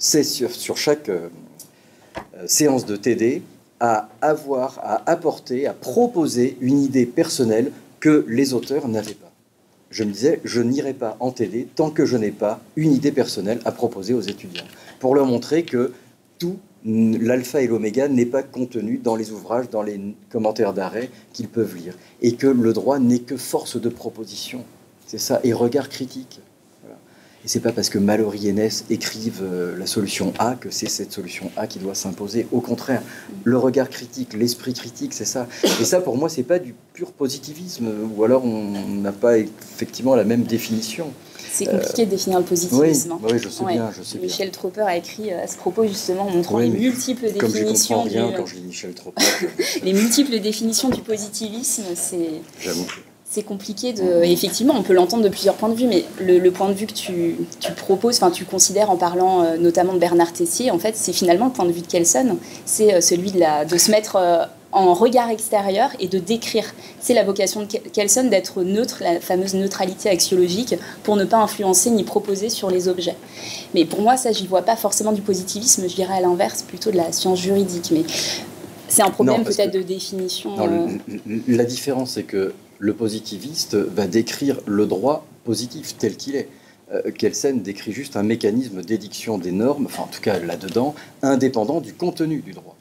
Speaker 3: séance de TD à apporter, à proposer une idée personnelle que les auteurs n'avaient pas. Je me disais, je n'irai pas en TD tant que je n'ai pas une idée personnelle à proposer aux étudiants, pour leur montrer que tout l'alpha et l'oméga n'est pas contenu dans les ouvrages, dans les commentaires d'arrêt qu'ils peuvent lire, et que le droit n'est que force de proposition, c'est ça, et regard critique. Voilà. Et c'est pas parce que Mallory et Ness écrivent la solution A que c'est cette solution A qui doit s'imposer. Au contraire, le regard critique, l'esprit critique, c'est ça. Et ça, pour moi, c'est pas du pur positivisme, ou alors on n'a pas effectivement la même définition.
Speaker 2: C'est compliqué de définir le positivisme.
Speaker 3: Oui, je sais bien, je sais bien.
Speaker 2: Michel Tropper a écrit à ce propos, justement, montrant les multiples
Speaker 3: comme
Speaker 2: définitions.
Speaker 3: Comme je comprends rien quand je lis Michel Tropper.
Speaker 2: Les multiples définitions du positivisme,
Speaker 3: J'avoue.
Speaker 2: C'est compliqué de... Effectivement, on peut l'entendre de plusieurs points de vue, mais le point de vue que tu proposes, enfin tu considères en parlant notamment de Bernard Tessier, en fait, c'est finalement le point de vue de Kelsen, c'est celui de se mettre en regard extérieur et de décrire. C'est la vocation de Kelsen d'être neutre, la fameuse neutralité axiologique, pour ne pas influencer ni proposer sur les objets. Mais pour moi, ça, j'y vois pas forcément du positivisme, je dirais à l'inverse, plutôt de la science juridique. Mais c'est un problème peut-être de définition.
Speaker 3: Non, la différence, c'est que le positiviste va décrire le droit positif tel qu'il est. Kelsen décrit juste un mécanisme d'édiction des normes, enfin en tout cas là-dedans, indépendant du contenu du droit.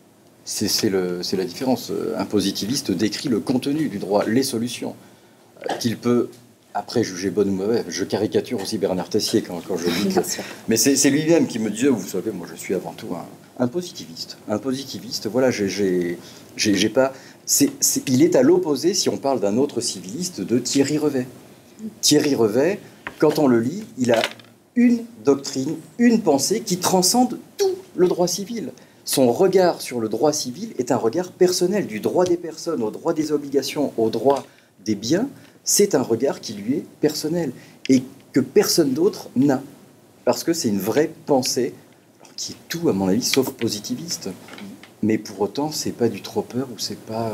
Speaker 3: C'est la différence. Un positiviste décrit le contenu du droit, les solutions, qu'il peut après juger bonne ou mauvaise. Je caricature aussi Bernard Tessier quand je dis que... Mais c'est lui-même qui me disait, vous savez, moi je suis avant tout un positiviste. Un positiviste, voilà, j'ai pas... il est à l'opposé, si on parle d'un autre civiliste, de Thierry Revet. Thierry Revet, quand on le lit, il a une doctrine, une pensée qui transcende tout le droit civil. Son regard sur le droit civil est un regard personnel, du droit des personnes au droit des obligations, au droit des biens. C'est un regard qui lui est personnel et que personne d'autre n'a. Parce que c'est une vraie pensée, alors qui est tout, à mon avis, sauf positiviste. Mais pour autant, c'est pas du Tropper ou c'est pas...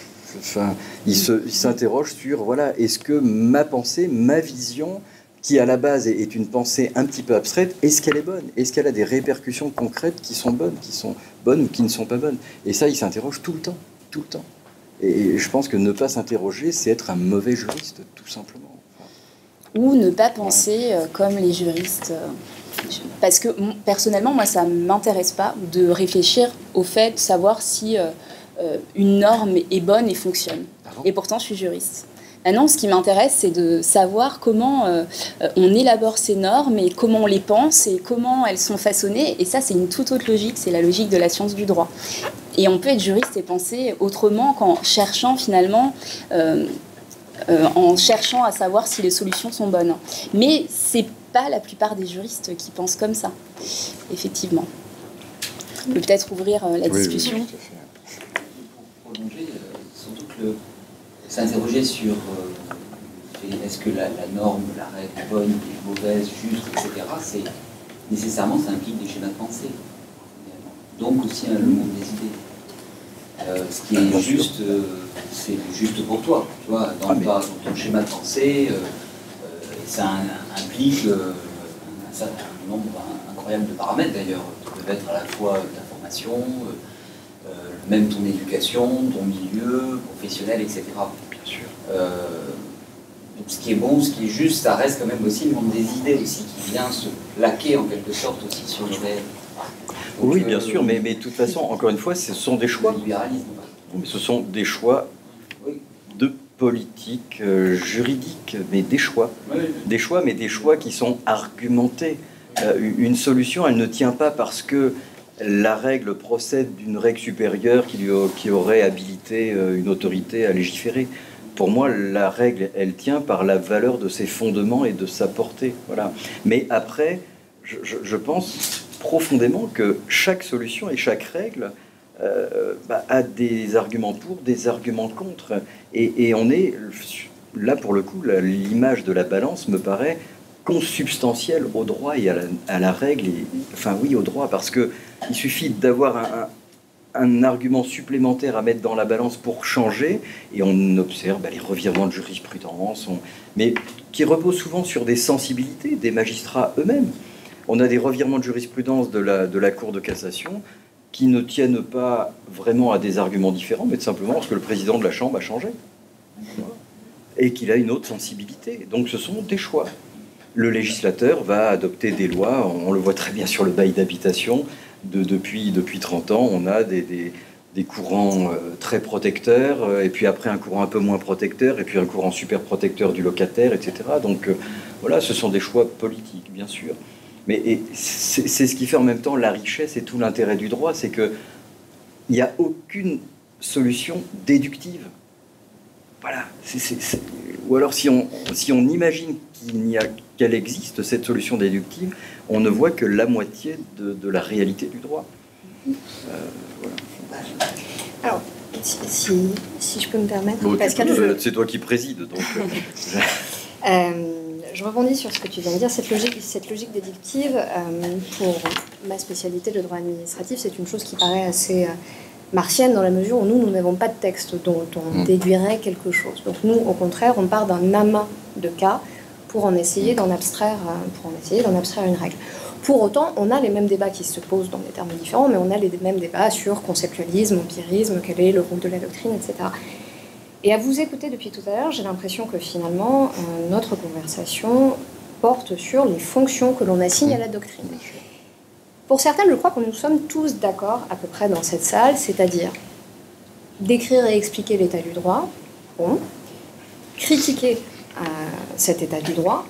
Speaker 3: il s'interroge sur, voilà, est-ce que ma pensée, ma vision, qui à la base est une pensée un petit peu abstraite, est-ce qu'elle est bonne? Est-ce qu'elle a des répercussions concrètes qui sont bonnes ou qui ne sont pas bonnes? Et ça, il s'interroge tout le temps, tout le temps. Et je pense que ne pas s'interroger, c'est être un mauvais juriste, tout simplement.
Speaker 2: Ou ne pas penser comme les juristes. Parce que personnellement, moi, ça ne m'intéresse pas de réfléchir au fait de savoir si une norme est bonne et fonctionne. Et pourtant, je suis juriste. Maintenant, ce qui m'intéresse, c'est de savoir comment on élabore ces normes et comment on les pense et comment elles sont façonnées. Et ça, c'est une toute autre logique, c'est la logique de la science du droit. Et on peut être juriste et penser autrement qu'en cherchant finalement... en cherchant à savoir si les solutions sont bonnes. Mais c'est pas la plupart des juristes qui pensent comme ça, effectivement. On peut peut-être ouvrir la discussion.
Speaker 4: Oui, pour prolonger, surtout que s'interroger sur est-ce que la norme, la règle est bonne, est mauvaise, juste, etc., nécessairement ça implique des schémas de pensée. Donc aussi le monde des idées. Ce qui est juste, c'est juste pour toi. Tu vois, dans ton schéma de pensée, ça implique un certain nombre incroyable de paramètres d'ailleurs, qui peuvent être à la fois l'information, même ton éducation, ton milieu professionnel, etc. Bien sûr. Donc ce qui est bon, ce qui est juste, ça reste quand même aussi le monde des idées aussi, qui vient se plaquer en quelque sorte aussi sur le réel. Donc,
Speaker 3: oui, bien sûr, mais de toute façon, encore une fois, ce sont des choix.
Speaker 4: Le libéralisme.
Speaker 3: Mais ce sont des choix de politique juridique, mais des choix. Des choix, mais des choix qui sont argumentés. Une solution, elle ne tient pas parce que la règle procède d'une règle supérieure qui aurait habilité une autorité à légiférer. Pour moi, la règle, elle tient par la valeur de ses fondements et de sa portée. Voilà. Mais après, je pense profondément que chaque solution et chaque règle a des arguments pour, des arguments contre. Et on est, là pour le coup, l'image de la balance me paraît consubstantielle au droit et à la règle. Enfin oui, au droit, parce qu'il suffit d'avoir un argument supplémentaire à mettre dans la balance pour changer, et on observe les revirements de jurisprudence, mais qui reposent souvent sur des sensibilités des magistrats eux-mêmes. On a des revirements de jurisprudence de la Cour de cassation qui ne tiennent pas vraiment à des arguments différents, mais tout simplement parce que le président de la Chambre a changé. Et qu'il a une autre sensibilité. Donc ce sont des choix. Le législateur va adopter des lois, on le voit très bien sur le bail d'habitation, depuis 30 ans, on a des courants très protecteurs, et puis après un courant un peu moins protecteur, et puis un courant super protecteur du locataire, etc. Donc voilà, ce sont des choix politiques, bien sûr. Mais c'est ce qui fait en même temps la richesse et tout l'intérêt du droit, c'est qu'il n'y a aucune solution déductive. Voilà. Ou alors si on imagine qu'elle existe, cette solution déductive, on ne voit que la moitié de la réalité du droit. Voilà.
Speaker 1: Alors, si je peux me permettre,
Speaker 3: bon,
Speaker 1: Pascal,
Speaker 3: c'est toi qui présides, donc...
Speaker 1: Je rebondis sur ce que tu viens de dire. Cette logique déductive, pour ma spécialité de droit administratif, c'est une chose qui paraît assez martienne dans la mesure où nous n'avons pas de texte dont on déduirait quelque chose. Donc nous, au contraire, on part d'un amas de cas pour en essayer d'en abstraire une règle. Pour autant, on a les mêmes débats qui se posent dans des termes différents, mais on a les mêmes débats sur conceptualisme, empirisme, quel est le rôle de la doctrine, etc. Et à vous écouter depuis tout à l'heure, j'ai l'impression que finalement, notre conversation porte sur les fonctions que l'on assigne à la doctrine. Pour certains, je crois que nous sommes tous d'accord à peu près dans cette salle, c'est-à-dire décrire et expliquer l'état du droit, bon, critiquer cet état du droit,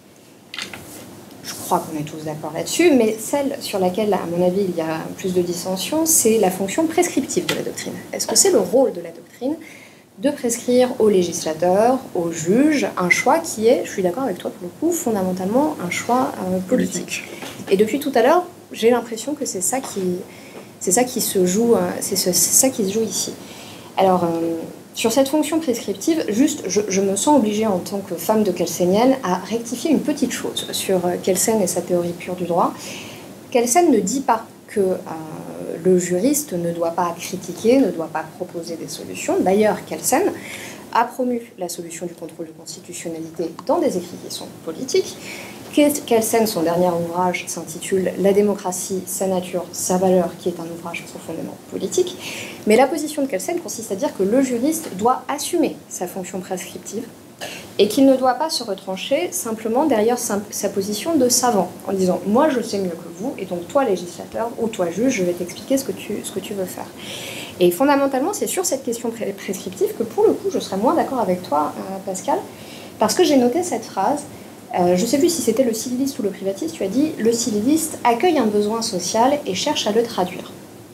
Speaker 1: je crois qu'on est tous d'accord là-dessus, mais celle sur laquelle, à mon avis, il y a plus de dissension, c'est la fonction prescriptive de la doctrine. Est-ce que c'est le rôle de la doctrine de prescrire aux législateurs, aux juges, un choix qui est, je suis d'accord avec toi pour le coup, fondamentalement un choix politique. Et depuis tout à l'heure, j'ai l'impression que c'est ça qui se joue ici. Alors, sur cette fonction prescriptive, juste, je me sens obligée en tant que femme de kelsenienne à rectifier une petite chose sur Kelsen et sa théorie pure du droit. Kelsen ne dit pas que le juriste ne doit pas critiquer, ne doit pas proposer des solutions. D'ailleurs, Kelsen a promu la solution du contrôle de constitutionnalité dans des écrits qui sont politiques. Kelsen, son dernier ouvrage, s'intitule « La démocratie, sa nature, sa valeur », qui est un ouvrage profondément politique. Mais la position de Kelsen consiste à dire que le juriste doit assumer sa fonction prescriptive et qu'il ne doit pas se retrancher simplement derrière sa position de savant, en disant « moi je sais mieux que vous, et donc toi législateur ou toi juge, je vais t'expliquer ce que tu veux faire ». Et fondamentalement, c'est sur cette question prescriptive que pour le coup, je serais moins d'accord avec toi, Pascal, parce que j'ai noté cette phrase, je ne sais plus si c'était le civiliste ou le privatiste, tu as dit « le civiliste accueille un besoin social et cherche à le traduire ».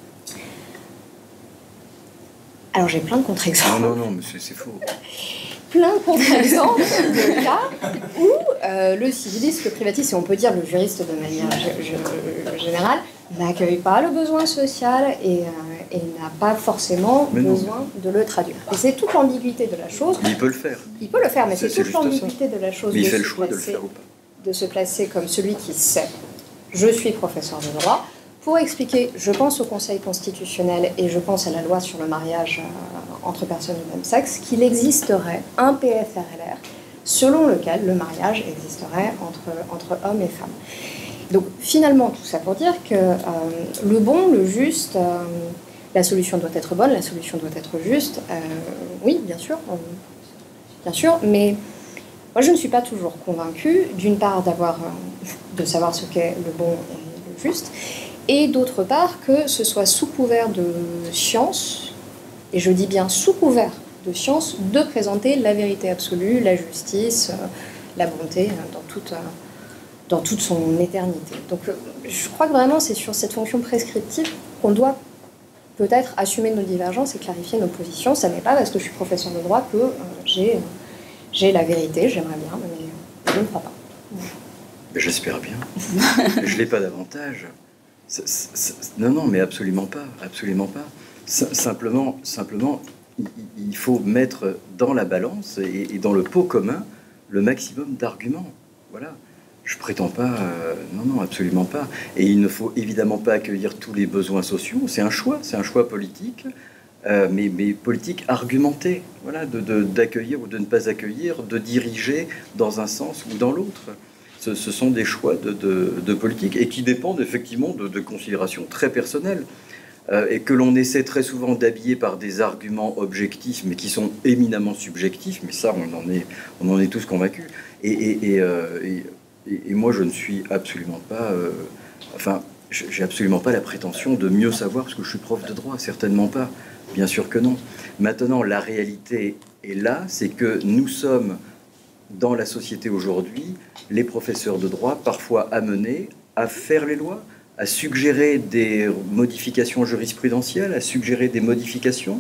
Speaker 1: Alors j'ai plein de contre-exemples.
Speaker 3: Non, mais c'est faux.
Speaker 1: Plein de contre-exemples de cas où le civiliste, le privatiste, et on peut dire le juriste de manière générale, n'accueille pas le besoin social et n'a pas forcément besoin de le traduire. Et c'est toute l'ambiguïté de la chose.
Speaker 3: Mais il peut le faire.
Speaker 1: Il peut le faire, mais c'est toute l'ambiguïté de la chose.
Speaker 3: Mais il fait le choix de le faire ou pas.
Speaker 1: De se placer comme celui qui sait « je suis professeur de droit », pour expliquer, je pense au Conseil constitutionnel et je pense à la loi sur le mariage entre personnes du même sexe, qu'il existerait un PFRLR selon lequel le mariage existerait entre hommes et femmes. Donc finalement, tout ça pour dire que le bon, le juste, la solution doit être bonne, la solution doit être juste, oui, bien sûr, mais moi je ne suis pas toujours convaincue, d'une part de savoir ce qu'est le bon et le juste, et d'autre part que ce soit sous couvert de science et je dis bien sous couvert de science, de présenter la vérité absolue, la justice, la bonté dans toute son éternité. Donc je crois que vraiment c'est sur cette fonction prescriptive qu'on doit peut-être assumer nos divergences et clarifier nos positions. Ça n'est pas parce que je suis professeur de droit que j'ai la vérité, j'aimerais bien, mais je ne crois pas.
Speaker 3: J'espère bien. Je ne l'ai pas davantage. Non, mais absolument pas. Absolument pas. Simplement, il faut mettre dans la balance et dans le pot commun le maximum d'arguments. Voilà. Je prétends pas... non, absolument pas. Et il ne faut évidemment pas accueillir tous les besoins sociaux. C'est un choix politique, mais politique argumenté. Voilà, d'accueillir ou de ne pas accueillir, de diriger dans un sens ou dans l'autre. Ce sont des choix de politique et qui dépendent effectivement de considérations très personnelles et que l'on essaie très souvent d'habiller par des arguments objectifs mais qui sont éminemment subjectifs, mais ça on en est tous convaincus et moi je ne suis absolument pas j'ai absolument pas la prétention de mieux savoir parce que je suis prof de droit, certainement pas, bien sûr que non. Maintenant la réalité est là, c'est que nous sommes dans la société aujourd'hui, les professeurs de droit, parfois amenés à faire les lois, à suggérer des modifications jurisprudentielles, à suggérer des modifications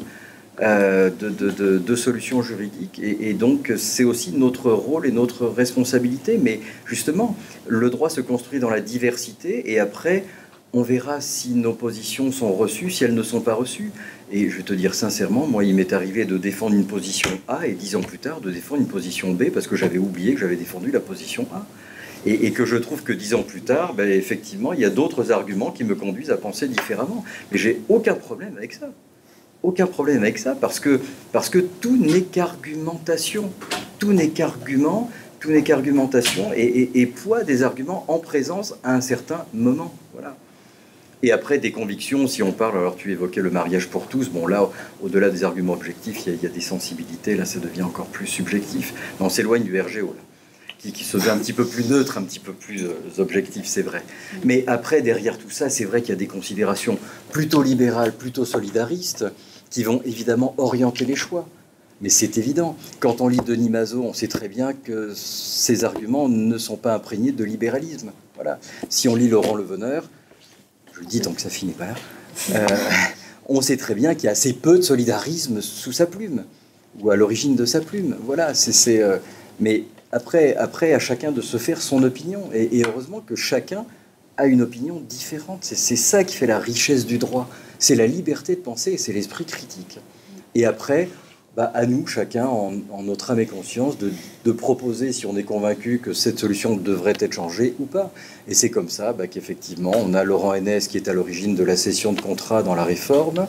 Speaker 3: de solutions juridiques. Et donc, c'est aussi notre rôle et notre responsabilité. Mais justement, le droit se construit dans la diversité et après, on verra si nos positions sont reçues, si elles ne sont pas reçues. Et je vais te dire sincèrement, moi, il m'est arrivé de défendre une position A et 10 ans plus tard de défendre une position B parce que j'avais oublié que j'avais défendu la position A. Et que je trouve que 10 ans plus tard, ben, effectivement, il y a d'autres arguments qui me conduisent à penser différemment. Mais j'ai aucun problème avec ça. Aucun problème avec ça parce que tout n'est qu'argumentation. Tout n'est qu'argument, tout n'est qu'argumentation et poids des arguments en présence à un certain moment. Voilà. Et après, des convictions, si on parle, alors tu évoquais le mariage pour tous, bon là, au-delà des arguments objectifs, il y a des sensibilités, là ça devient encore plus subjectif. Mais on s'éloigne du RGO, là, qui se veut un petit peu plus neutre, un petit peu plus objectif, c'est vrai. Mais après, derrière tout ça, c'est vrai qu'il y a des considérations plutôt libérales, plutôt solidaristes, qui vont évidemment orienter les choix. Mais c'est évident. Quand on lit Denis Mazo, on sait très bien que ces arguments ne sont pas imprégnés de libéralisme. Voilà. Si on lit Laurent Leveneur, je le dis tant que sa fille n'est pas là, on sait très bien qu'il y a assez peu de solidarisme sous sa plume, ou à l'origine de sa plume. Voilà, mais après, à chacun de se faire son opinion. Et heureusement que chacun a une opinion différente. C'est ça qui fait la richesse du droit. C'est la liberté de penser, c'est l'esprit critique. Et après, à nous, chacun, en notre âme et conscience, de proposer, si on est convaincu que cette solution devrait être changée ou pas. Et c'est comme ça qu'effectivement, on a Laurent Henès qui est à l'origine de la cession de contrat dans la réforme,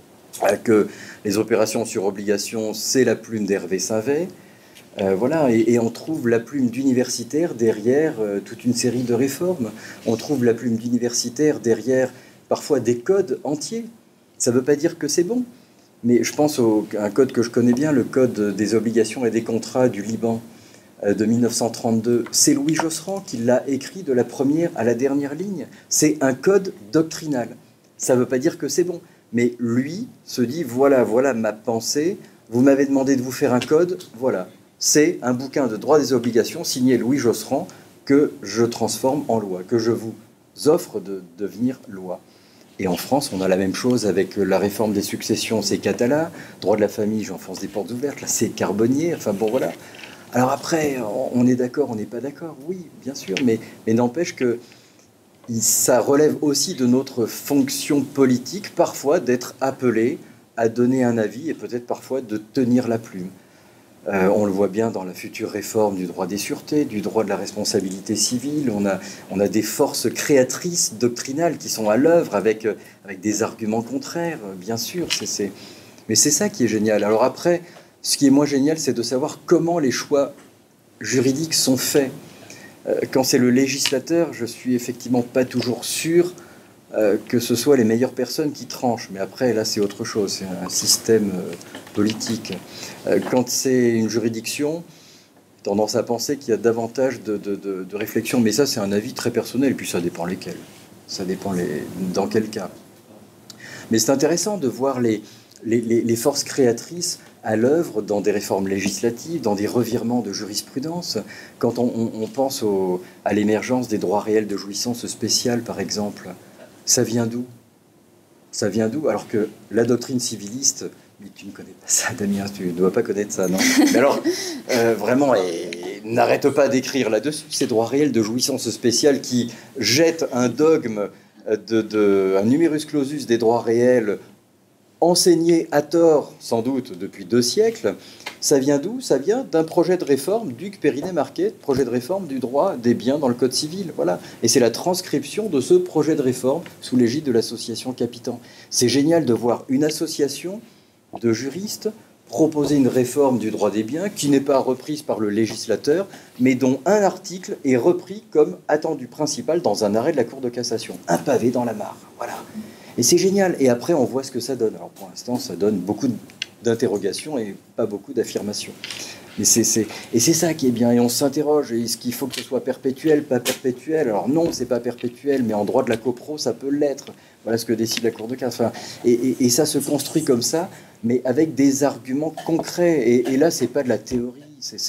Speaker 3: que les opérations sur obligation, c'est la plume d'Hervé Sainvet. Voilà, et on trouve la plume d'universitaire derrière toute une série de réformes. On trouve la plume d'universitaire derrière parfois des codes entiers. Ça ne veut pas dire que c'est bon. Mais je pense à un code que je connais bien, le code des obligations et des contrats du Liban de 1932. C'est Louis Josserand qui l'a écrit de la première à la dernière ligne. C'est un code doctrinal. Ça ne veut pas dire que c'est bon. Mais lui se dit, voilà ma pensée. Vous m'avez demandé de vous faire un code. Voilà. C'est un bouquin de droit des obligations signé Louis Josserand que je transforme en loi, que je vous offre de devenir loi. Et en France, on a la même chose avec la réforme des successions, c'est Catala. Droit de la famille, j'enfonce des portes ouvertes. Là, c'est Carbonnier. Enfin bon, voilà. Alors après, on est d'accord, on n'est pas d'accord. Oui, bien sûr, mais n'empêche que ça relève aussi de notre fonction politique, parfois, d'être appelé à donner un avis et peut-être parfois de tenir la plume. On le voit bien dans la future réforme du droit des sûretés, du droit de la responsabilité civile. On a des forces créatrices doctrinales qui sont à l'œuvre avec des arguments contraires, bien sûr. Mais c'est ça qui est génial. Alors après, ce qui est moins génial, c'est de savoir comment les choix juridiques sont faits. Quand c'est le législateur, je suis effectivement pas toujours sûr que ce soit les meilleures personnes qui tranchent. Mais après, là, c'est autre chose. C'est un système politique. Quand c'est une juridiction, j'ai tendance à penser qu'il y a davantage de réflexion. Mais ça, c'est un avis très personnel. Et puis, ça dépend lesquels. Ça dépend dans quel cas. Mais c'est intéressant de voir les forces créatrices à l'œuvre dans des réformes législatives, dans des revirements de jurisprudence. Quand on pense à l'émergence des droits réels de jouissance spéciale, par exemple, ça vient d'où? Ça vient d'où? Alors que la doctrine civiliste, mais tu ne connais pas ça, Damien, tu ne dois pas connaître ça, non? Mais alors, vraiment, n'arrête pas d'écrire là-dessus, ces droits réels de jouissance spéciale qui jettent un dogme, un numerus clausus des droits réels enseigné à tort, sans doute, depuis 2 siècles. Ça vient d'où? Ça vient d'un projet de réforme, Duc Périnet-Marquet, projet de réforme du droit des biens dans le Code civil. Voilà. Et c'est la transcription de ce projet de réforme sous l'égide de l'association Capitan. C'est génial de voir une association de juristes proposer une réforme du droit des biens qui n'est pas reprise par le législateur, mais dont un article est repris comme attendu principal dans un arrêt de la Cour de cassation. Un pavé dans la mare. Voilà. Et c'est génial. Et après, on voit ce que ça donne. Alors, pour l'instant, ça donne beaucoup d'interrogations et pas beaucoup d'affirmations. Mais c'est ça qui est bien. Et on s'interroge. Est-ce qu'il faut que ce soit perpétuel, pas perpétuel? Alors non, c'est pas perpétuel, mais en droit de la copro, ça peut l'être. Voilà ce que décide la Cour de cassation. Enfin, et ça se construit comme ça, mais avec des arguments concrets. Et là, c'est pas de la théorie.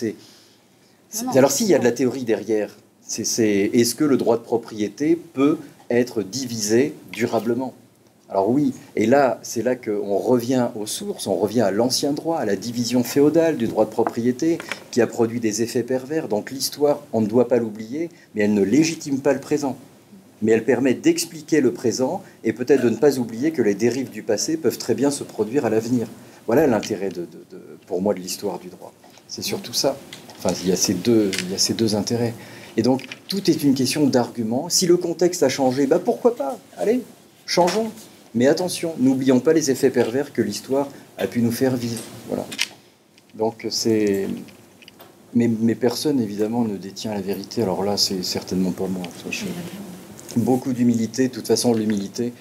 Speaker 3: Alors, s'il y a de la théorie derrière, est-ce que le droit de propriété peut être divisé durablement? Alors oui, et là, c'est là qu'on revient aux sources, on revient à l'ancien droit, à la division féodale du droit de propriété, qui a produit des effets pervers. Donc l'histoire, on ne doit pas l'oublier, mais elle ne légitime pas le présent. Mais elle permet d'expliquer le présent, et peut-être de ne pas oublier que les dérives du passé peuvent très bien se produire à l'avenir. Voilà l'intérêt, pour moi, de l'histoire du droit. C'est surtout ça. Enfin, il y a ces deux intérêts. Et donc, tout est une question d'argument. Si le contexte a changé, bah pourquoi pas? Allez, changeons. Mais attention, n'oublions pas les effets pervers que l'histoire a pu nous faire vivre. Voilà. Donc c'est... Mais personne, évidemment, ne détient la vérité. Alors là, c'est certainement pas moi. Beaucoup d'humilité. De toute façon, l'humilité,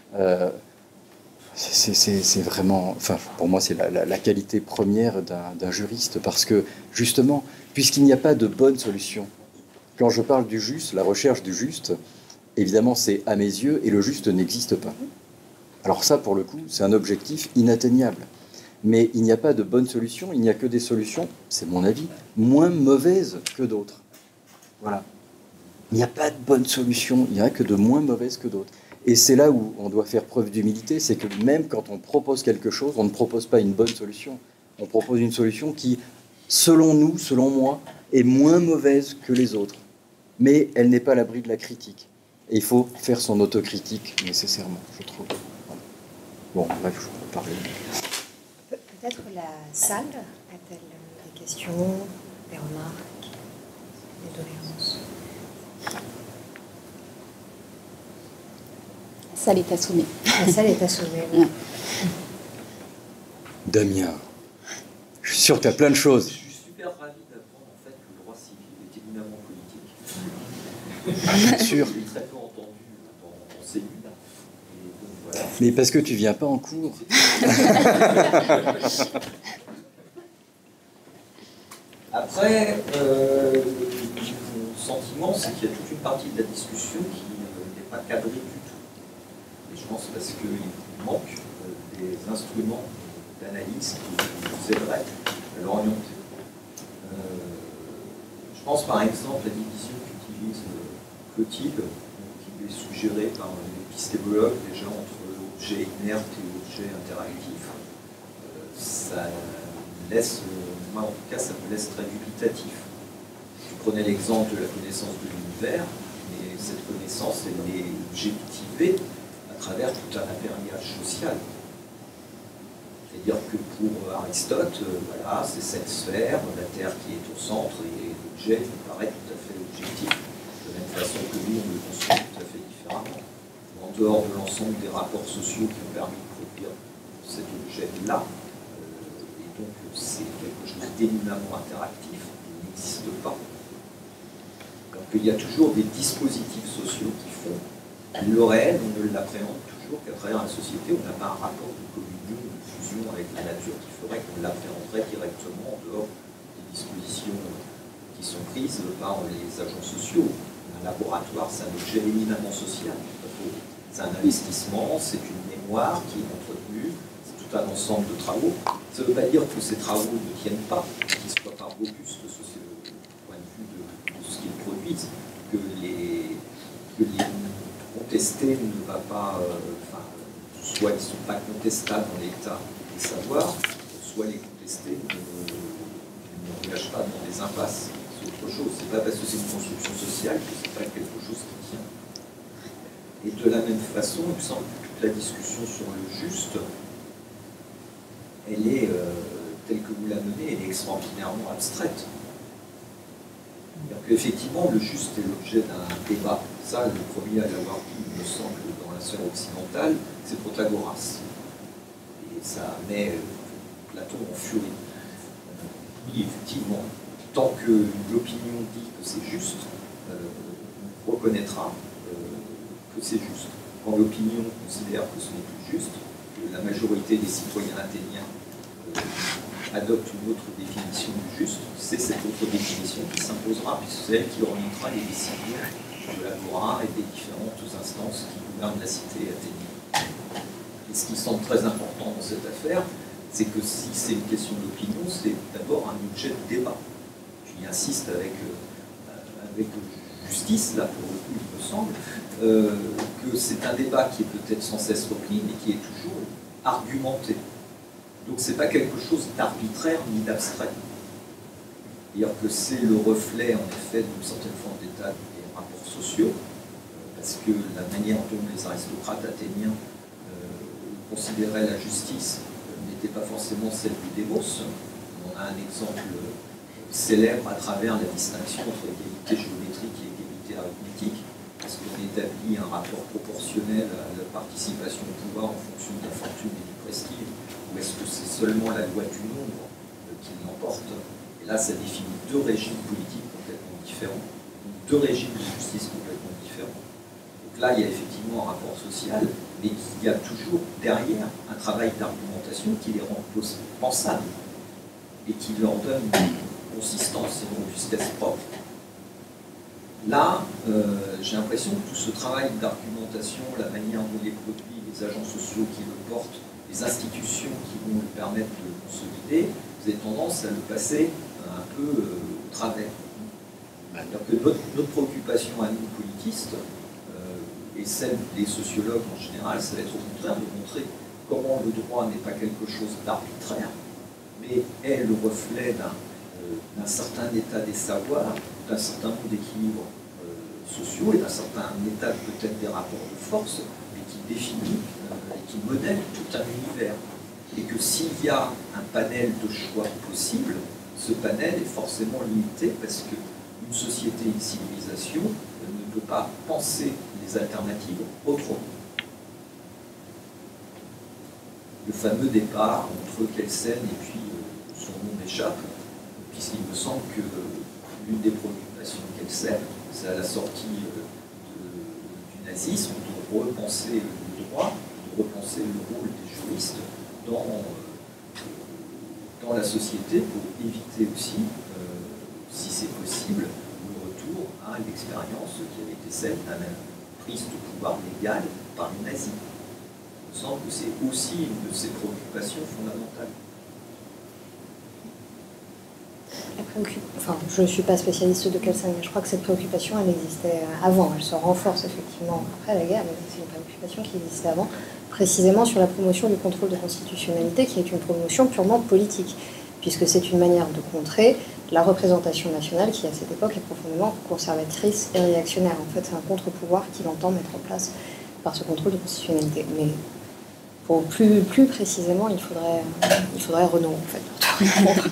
Speaker 3: c'est vraiment... Enfin, pour moi, c'est la qualité première d'un juriste. Parce que, justement, puisqu'il n'y a pas de bonne solution, quand je parle du juste, la recherche du juste, évidemment, c'est à mes yeux, et le juste n'existe pas. Alors ça, pour le coup, c'est un objectif inatteignable. Mais il n'y a pas de bonne solution, il n'y a que des solutions, c'est mon avis, moins mauvaises que d'autres. Voilà. Il n'y a pas de bonne solution, il n'y a que de moins mauvaises que d'autres. Et c'est là où on doit faire preuve d'humilité, c'est que même quand on propose quelque chose, on ne propose pas une bonne solution. On propose une solution qui, selon nous, selon moi, est moins mauvaise que les autres. Mais elle n'est pas à l'abri de la critique. Et il faut faire son autocritique nécessairement, je trouve. Bon, bref, je peux parler.
Speaker 1: Peut-être la salle a-t-elle des questions, des remarques, des doléances?
Speaker 2: La salle est assommée.
Speaker 1: La salle est assommée, oui.
Speaker 3: Damien, je suis sûr que tu as plein de choses.
Speaker 4: Je suis super ravi d'apprendre en fait que le droit civil est éminemment politique.
Speaker 3: Bien sûr.
Speaker 4: Je l'ai très peu entendu dans ces luttes. Voilà.
Speaker 3: Mais parce que tu viens pas en cours.
Speaker 4: Après, mon sentiment, c'est qu'il y a toute une partie de la discussion qui n'est pas cadrée du tout. Et je pense parce qu'il manque des instruments d'analyse qui nous aideraient à l'orienter. Je pense par exemple à la division qu'utilise Clotilde, qui est suggérée par l'épistémologue déjà entre objet inerte et objet interactif. Ça laisse, moi en tout cas, ça me laisse très dubitatif. Tu prenais l'exemple de la connaissance de l'univers, et cette connaissance, elle est objectivée à travers tout un appareillage social. C'est-à-dire que pour Aristote, voilà, c'est cette sphère, la Terre qui est au centre, et l'objet nous paraît tout à fait objectif, de la même façon que nous, on le conçoit tout à fait différemment. En dehors de l'ensemble des rapports sociaux qui ont permis de produire cet objet-là, et donc c'est quelque chose d'éminemment interactif, qui n'existe pas. Donc il y a toujours des dispositifs sociaux qui font le réel, on ne l'appréhende toujours qu'à travers la société, on n'a pas un rapport de communion, de fusion avec la nature qui ferait qu'on l'appréhenderait directement en dehors des dispositions qui sont prises par les agents sociaux. Un laboratoire, c'est un objet éminemment social. C'est un investissement, c'est une mémoire qui est entretenue, c'est tout
Speaker 5: tout un ensemble de travaux. Ça ne veut pas dire que ces travaux ne tiennent pas, qu'ils ne soient pas robustes du point de vue de ce qu'ils produisent, que les contestés ne va pas, soit ils ne sont pas contestables dans l'état des savoirs, soit les contestés n'engagent pas dans des impasses. C'est autre chose. C'est pas parce que c'est une construction sociale que c'est pas quelque chose qui tient. Et de la même façon, il me semble que toute la discussion sur le juste, elle est, telle que vous la menez, elle est extraordinairement abstraite. Effectivement, le juste est l'objet d'un débat. Ça, le premier à l'avoir dit, il me semble, dans la sphère occidentale, c'est Protagoras. Et ça met Platon en furie. Oui, effectivement, tant que l'opinion dit que c'est juste, on reconnaîtra que c'est juste. Quand l'opinion considère que ce n'est plus juste, que la majorité des citoyens athéniens adopte une autre définition du juste, c'est cette autre définition qui s'imposera, puisque c'est elle qui orientera les décisions de l'agora et des différentes instances qui gouvernent la cité athénienne. Et ce qui semble très important dans cette affaire, c'est que si c'est une question d'opinion, c'est d'abord un objet de débat. J'y insiste avec justice, là pour le coup, il me semble, que c'est un débat qui est peut-être sans cesse repris, mais qui est toujours argumenté. Donc ce n'est pas quelque chose d'arbitraire ni d'abstrait. C'est-à-dire que c'est le reflet, en effet, d'une certaine forme d'état des rapports sociaux, parce que la manière dont les aristocrates athéniens considéraient la justice n'était pas forcément celle du démos. On a un exemple célèbre à travers la distinction entre égalité géométrique et égalité arithmétique, parce qu'on établit un rapport proportionnel à la participation au pouvoir en fonction de la fortune et du prestige. Ou est-ce que c'est seulement la loi du nombre qui l'emporte? Et là, ça définit deux régimes politiques complètement différents, deux régimes de justice complètement différents. Donc là, il y a effectivement un rapport social, mais il y a toujours derrière un travail d'argumentation qui les rend pensables et qui leur donne une consistance et une robustesse propre. Là, j'ai l'impression que tout ce travail d'argumentation, la manière dont les produits, les agents sociaux qui le portent, les institutions qui vont lui permettre de le consolider, vous avez tendance à le passer un peu au travers. C'est-à-dire que notre préoccupation à nous, politistes, et celle des sociologues en général, ça va être au contraire de montrer comment le droit n'est pas quelque chose d'arbitraire, mais est le reflet d'un certain état des savoirs, d'un certain nombre d'équilibres sociaux et d'un certain état peut-être des rapports de force, mais qui définit et qui modèle tout un univers. Et que s'il y a un panel de choix possible, ce panel est forcément limité parce qu'une société, une civilisation ne peut pas penser les alternatives autrement. Le fameux départ entre Kelsen et puis son nom m'échappe, puisqu'il me semble que l'une des préoccupations de Kelsen, c'est à la sortie du nazisme, de repenser le droit, de repenser le rôle des juristes dans la société pour éviter aussi, si c'est possible, le retour à l'expérience qui avait été celle d'un prise de pouvoir légal par les nazis. Il me semble que c'est aussi une de ses préoccupations fondamentales.
Speaker 1: Enfin, je ne suis pas spécialiste de Kelsen, mais je crois que cette préoccupation, elle existait avant. Elle se renforce effectivement après la guerre, mais c'est une préoccupation qui existait avant, précisément sur la promotion du contrôle de constitutionnalité, qui est une promotion purement politique, puisque c'est une manière de contrer la représentation nationale qui, à cette époque, est profondément conservatrice et réactionnaire. En fait, c'est un contre-pouvoir qu'il entend mettre en place par ce contrôle de constitutionnalité. Mais pour plus précisément, il faudrait Renaud, en fait, pour te répondre.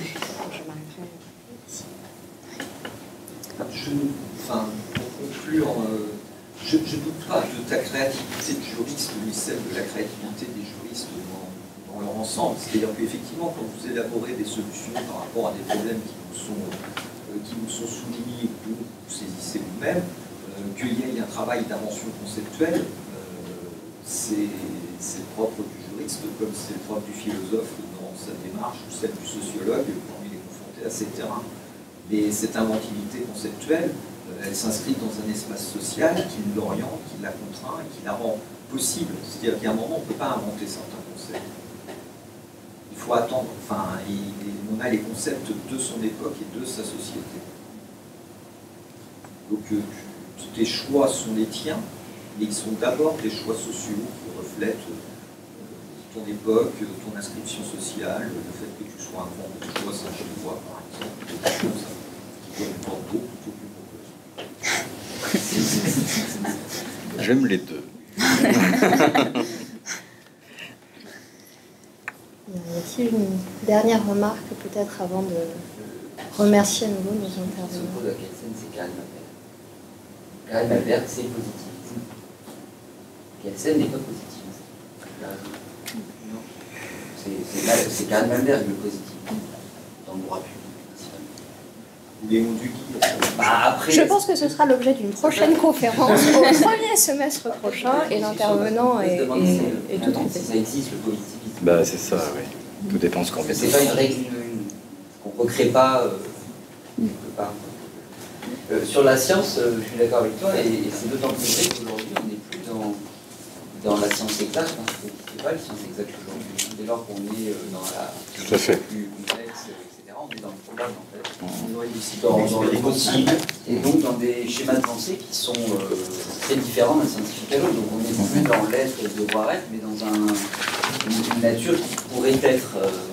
Speaker 5: Pour conclure, je ne doute pas de ta créativité de juriste, mais celle de la créativité des juristes dans leur ensemble. C'est-à-dire qu'effectivement, quand vous élaborez des solutions par rapport à des problèmes qui vous sont soumis et que vous saisissez vous-même, qu'il y ait un travail d'invention conceptuelle, c'est propre du juriste, comme c'est le propre du philosophe dans sa démarche, ou celle du sociologue quand il est confronté à ces terrains. Mais cette inventivité conceptuelle, elle s'inscrit dans un espace social qui l'oriente, qui la contraint et qui la rend possible. C'est-à-dire qu'à un moment, on ne peut pas inventer certains concepts. faut attendre. Enfin, on a les concepts de son époque et de sa société. Donc, tes choix sont les tiens, mais ils sont d'abord des choix sociaux qui reflètent ton époque, ton inscription sociale, le fait que tu sois un grand bourgeois sans chez toi, par exemple, des choses comme ça, qui donnent une porte d'eau plutôt qu'une pompeuse.
Speaker 3: J'aime les deux.
Speaker 1: Y a-t-il une dernière remarque peut-être avant de remercier à nouveau nos intervenants?
Speaker 4: Ce mot de Kelsen, c'est Karl Malberg. Karl Malberg, c'est positivisme. Kelsen n'est pas positiviste. C'est Karl Malberg le positivisme dans le droit public.
Speaker 5: Léon Duguy.
Speaker 4: Après,
Speaker 1: Je pense que ce sera l'objet d'une prochaine conférence au premier semestre prochain et l'intervenant est tout en
Speaker 4: Si ça existe, le positivisme.
Speaker 3: Bah, c'est ça, oui. Tout dépend de ce qu'on met.
Speaker 4: C'est pas une règle qu'on ne recrée pas quelque part. Sur la science, je suis d'accord avec toi, et c'est d'autant plus vrai qu'aujourd'hui, on n'est plus dans la science exacte. C'est pas la science exacte aujourd'hui. Dès lors qu'on est dans la
Speaker 3: Tout à fait.
Speaker 4: plus complexe, etc., on est dans le probable, en fait.
Speaker 5: Dans
Speaker 4: Dans les possibles, et donc dans des schémas de pensée qui sont très différents d'un scientifique à l'autre. Donc on n'est plus dans l'être et le devoir être, mais dans une nature qui pourrait être.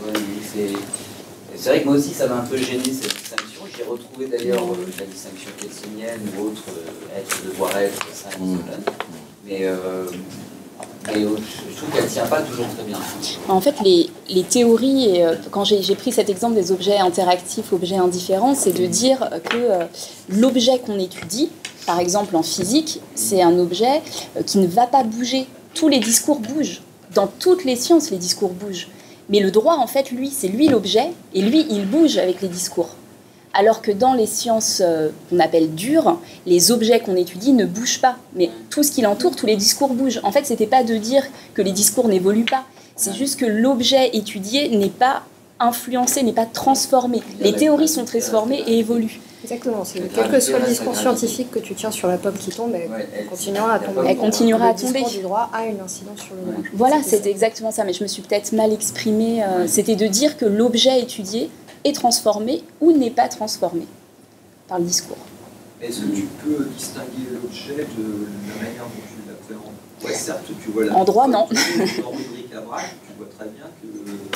Speaker 4: C'est vrai que moi aussi, ça m'a un peu gêné cette distinction. J'ai retrouvé d'ailleurs la distinction kelsenienne ou autre, être, devoir être, ça, mais je trouve qu'elle ne tient pas toujours très bien.
Speaker 2: En fait, les théories, et quand j'ai pris cet exemple des objets interactifs, objets indifférents, c'est de dire que l'objet qu'on étudie, par exemple en physique, c'est un objet qui ne va pas bouger. Tous les discours bougent. Dans toutes les sciences, les discours bougent. Mais le droit, en fait, lui, c'est lui l'objet, et lui, il bouge avec les discours. Alors que dans les sciences qu'on appelle dures, les objets qu'on étudie ne bougent pas. Mais tout ce qui l'entoure, tous les discours bougent. En fait, ce n'était pas de dire que les discours n'évoluent pas. C'est juste que l'objet étudié n'est pas influencé, n'est pas transformé. Les théories sont transformées et évoluent.
Speaker 1: Exactement, quel que soit le discours scientifique que tu tiens sur la pomme qui tombe, elle continuera à tomber.
Speaker 2: Elle continuera à tomber.
Speaker 1: Le discours du droit a une incidence sur le droit.
Speaker 2: Voilà, c'était exactement ça, mais je me suis peut-être mal exprimée. C'était de dire que l'objet étudié est transformé ou n'est pas transformé par le discours.
Speaker 5: Est-ce que tu peux distinguer l'objet de la manière dont tu l'appréhendes? Ouais, certes, tu vois la...
Speaker 2: En droit, non.
Speaker 5: Dans Rubrique Abrage, tu vois très bien que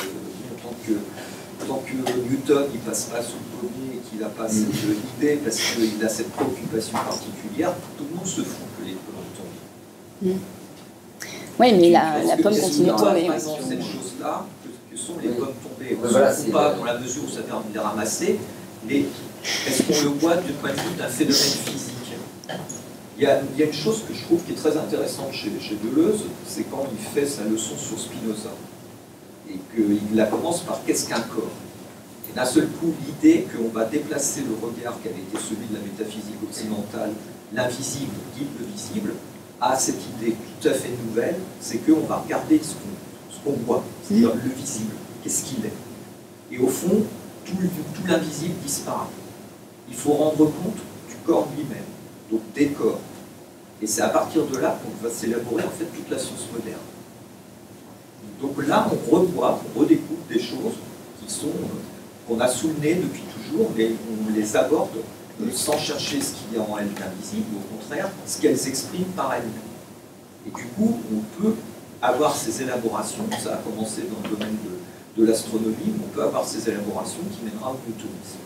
Speaker 5: tant que Newton ne passe pas sous le pommier et qu'il n'a pas cette idée, parce qu'il a cette préoccupation particulière, tout le monde se fout que les pommes tombent.
Speaker 2: Oui, mais la pomme continue de tomber.
Speaker 5: Cette chose-là, que sont les pommes tombées, on
Speaker 4: Voilà,
Speaker 5: ne se fout pas dans la mesure où ça permet de les ramasser, mais est-ce qu'on le voit du point de vue d'un phénomène physique? Il y a une chose que je trouve qui est très intéressante chez Deleuze, c'est quand il fait sa leçon sur Spinoza. Et qu'il la commence par qu'est-ce qu'un corps? Et d'un seul coup, l'idée qu'on va déplacer le regard qui avait été celui de la métaphysique occidentale, l'invisible guide le visible, a cette idée tout à fait nouvelle, c'est qu'on va regarder ce qu'on voit, c'est-à-dire le visible, qu'est-ce qu'il est. Et au fond, tout l'invisible disparaît. Il faut rendre compte du corps lui-même, donc des corps. Et c'est à partir de là qu'on va s'élaborer en fait toute la science moderne. Donc là, on revoit, on redécouvre des choses qu'on a sous le nez depuis toujours, mais on les aborde sans chercher ce qu'il y a en elles d'invisible, au contraire, ce qu'elles expriment par elles-mêmes. Et du coup, on peut avoir ces élaborations, ça a commencé dans le domaine de l'astronomie, mais on peut avoir ces élaborations qui mènera au newtonisme.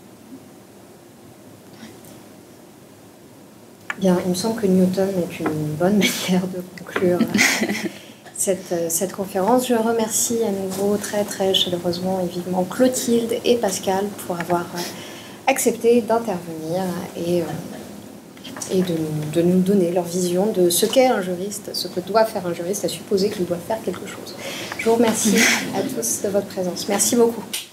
Speaker 1: Bien, il me semble que Newton est une bonne manière de conclure cette conférence. Je remercie à nouveau très très chaleureusement et vivement Clotilde et Pascal pour avoir accepté d'intervenir et de nous donner leur vision de ce qu'est un juriste, ce que doit faire un juriste, à supposer qu'il doit faire quelque chose. Je vous remercie à tous de votre présence. Merci beaucoup.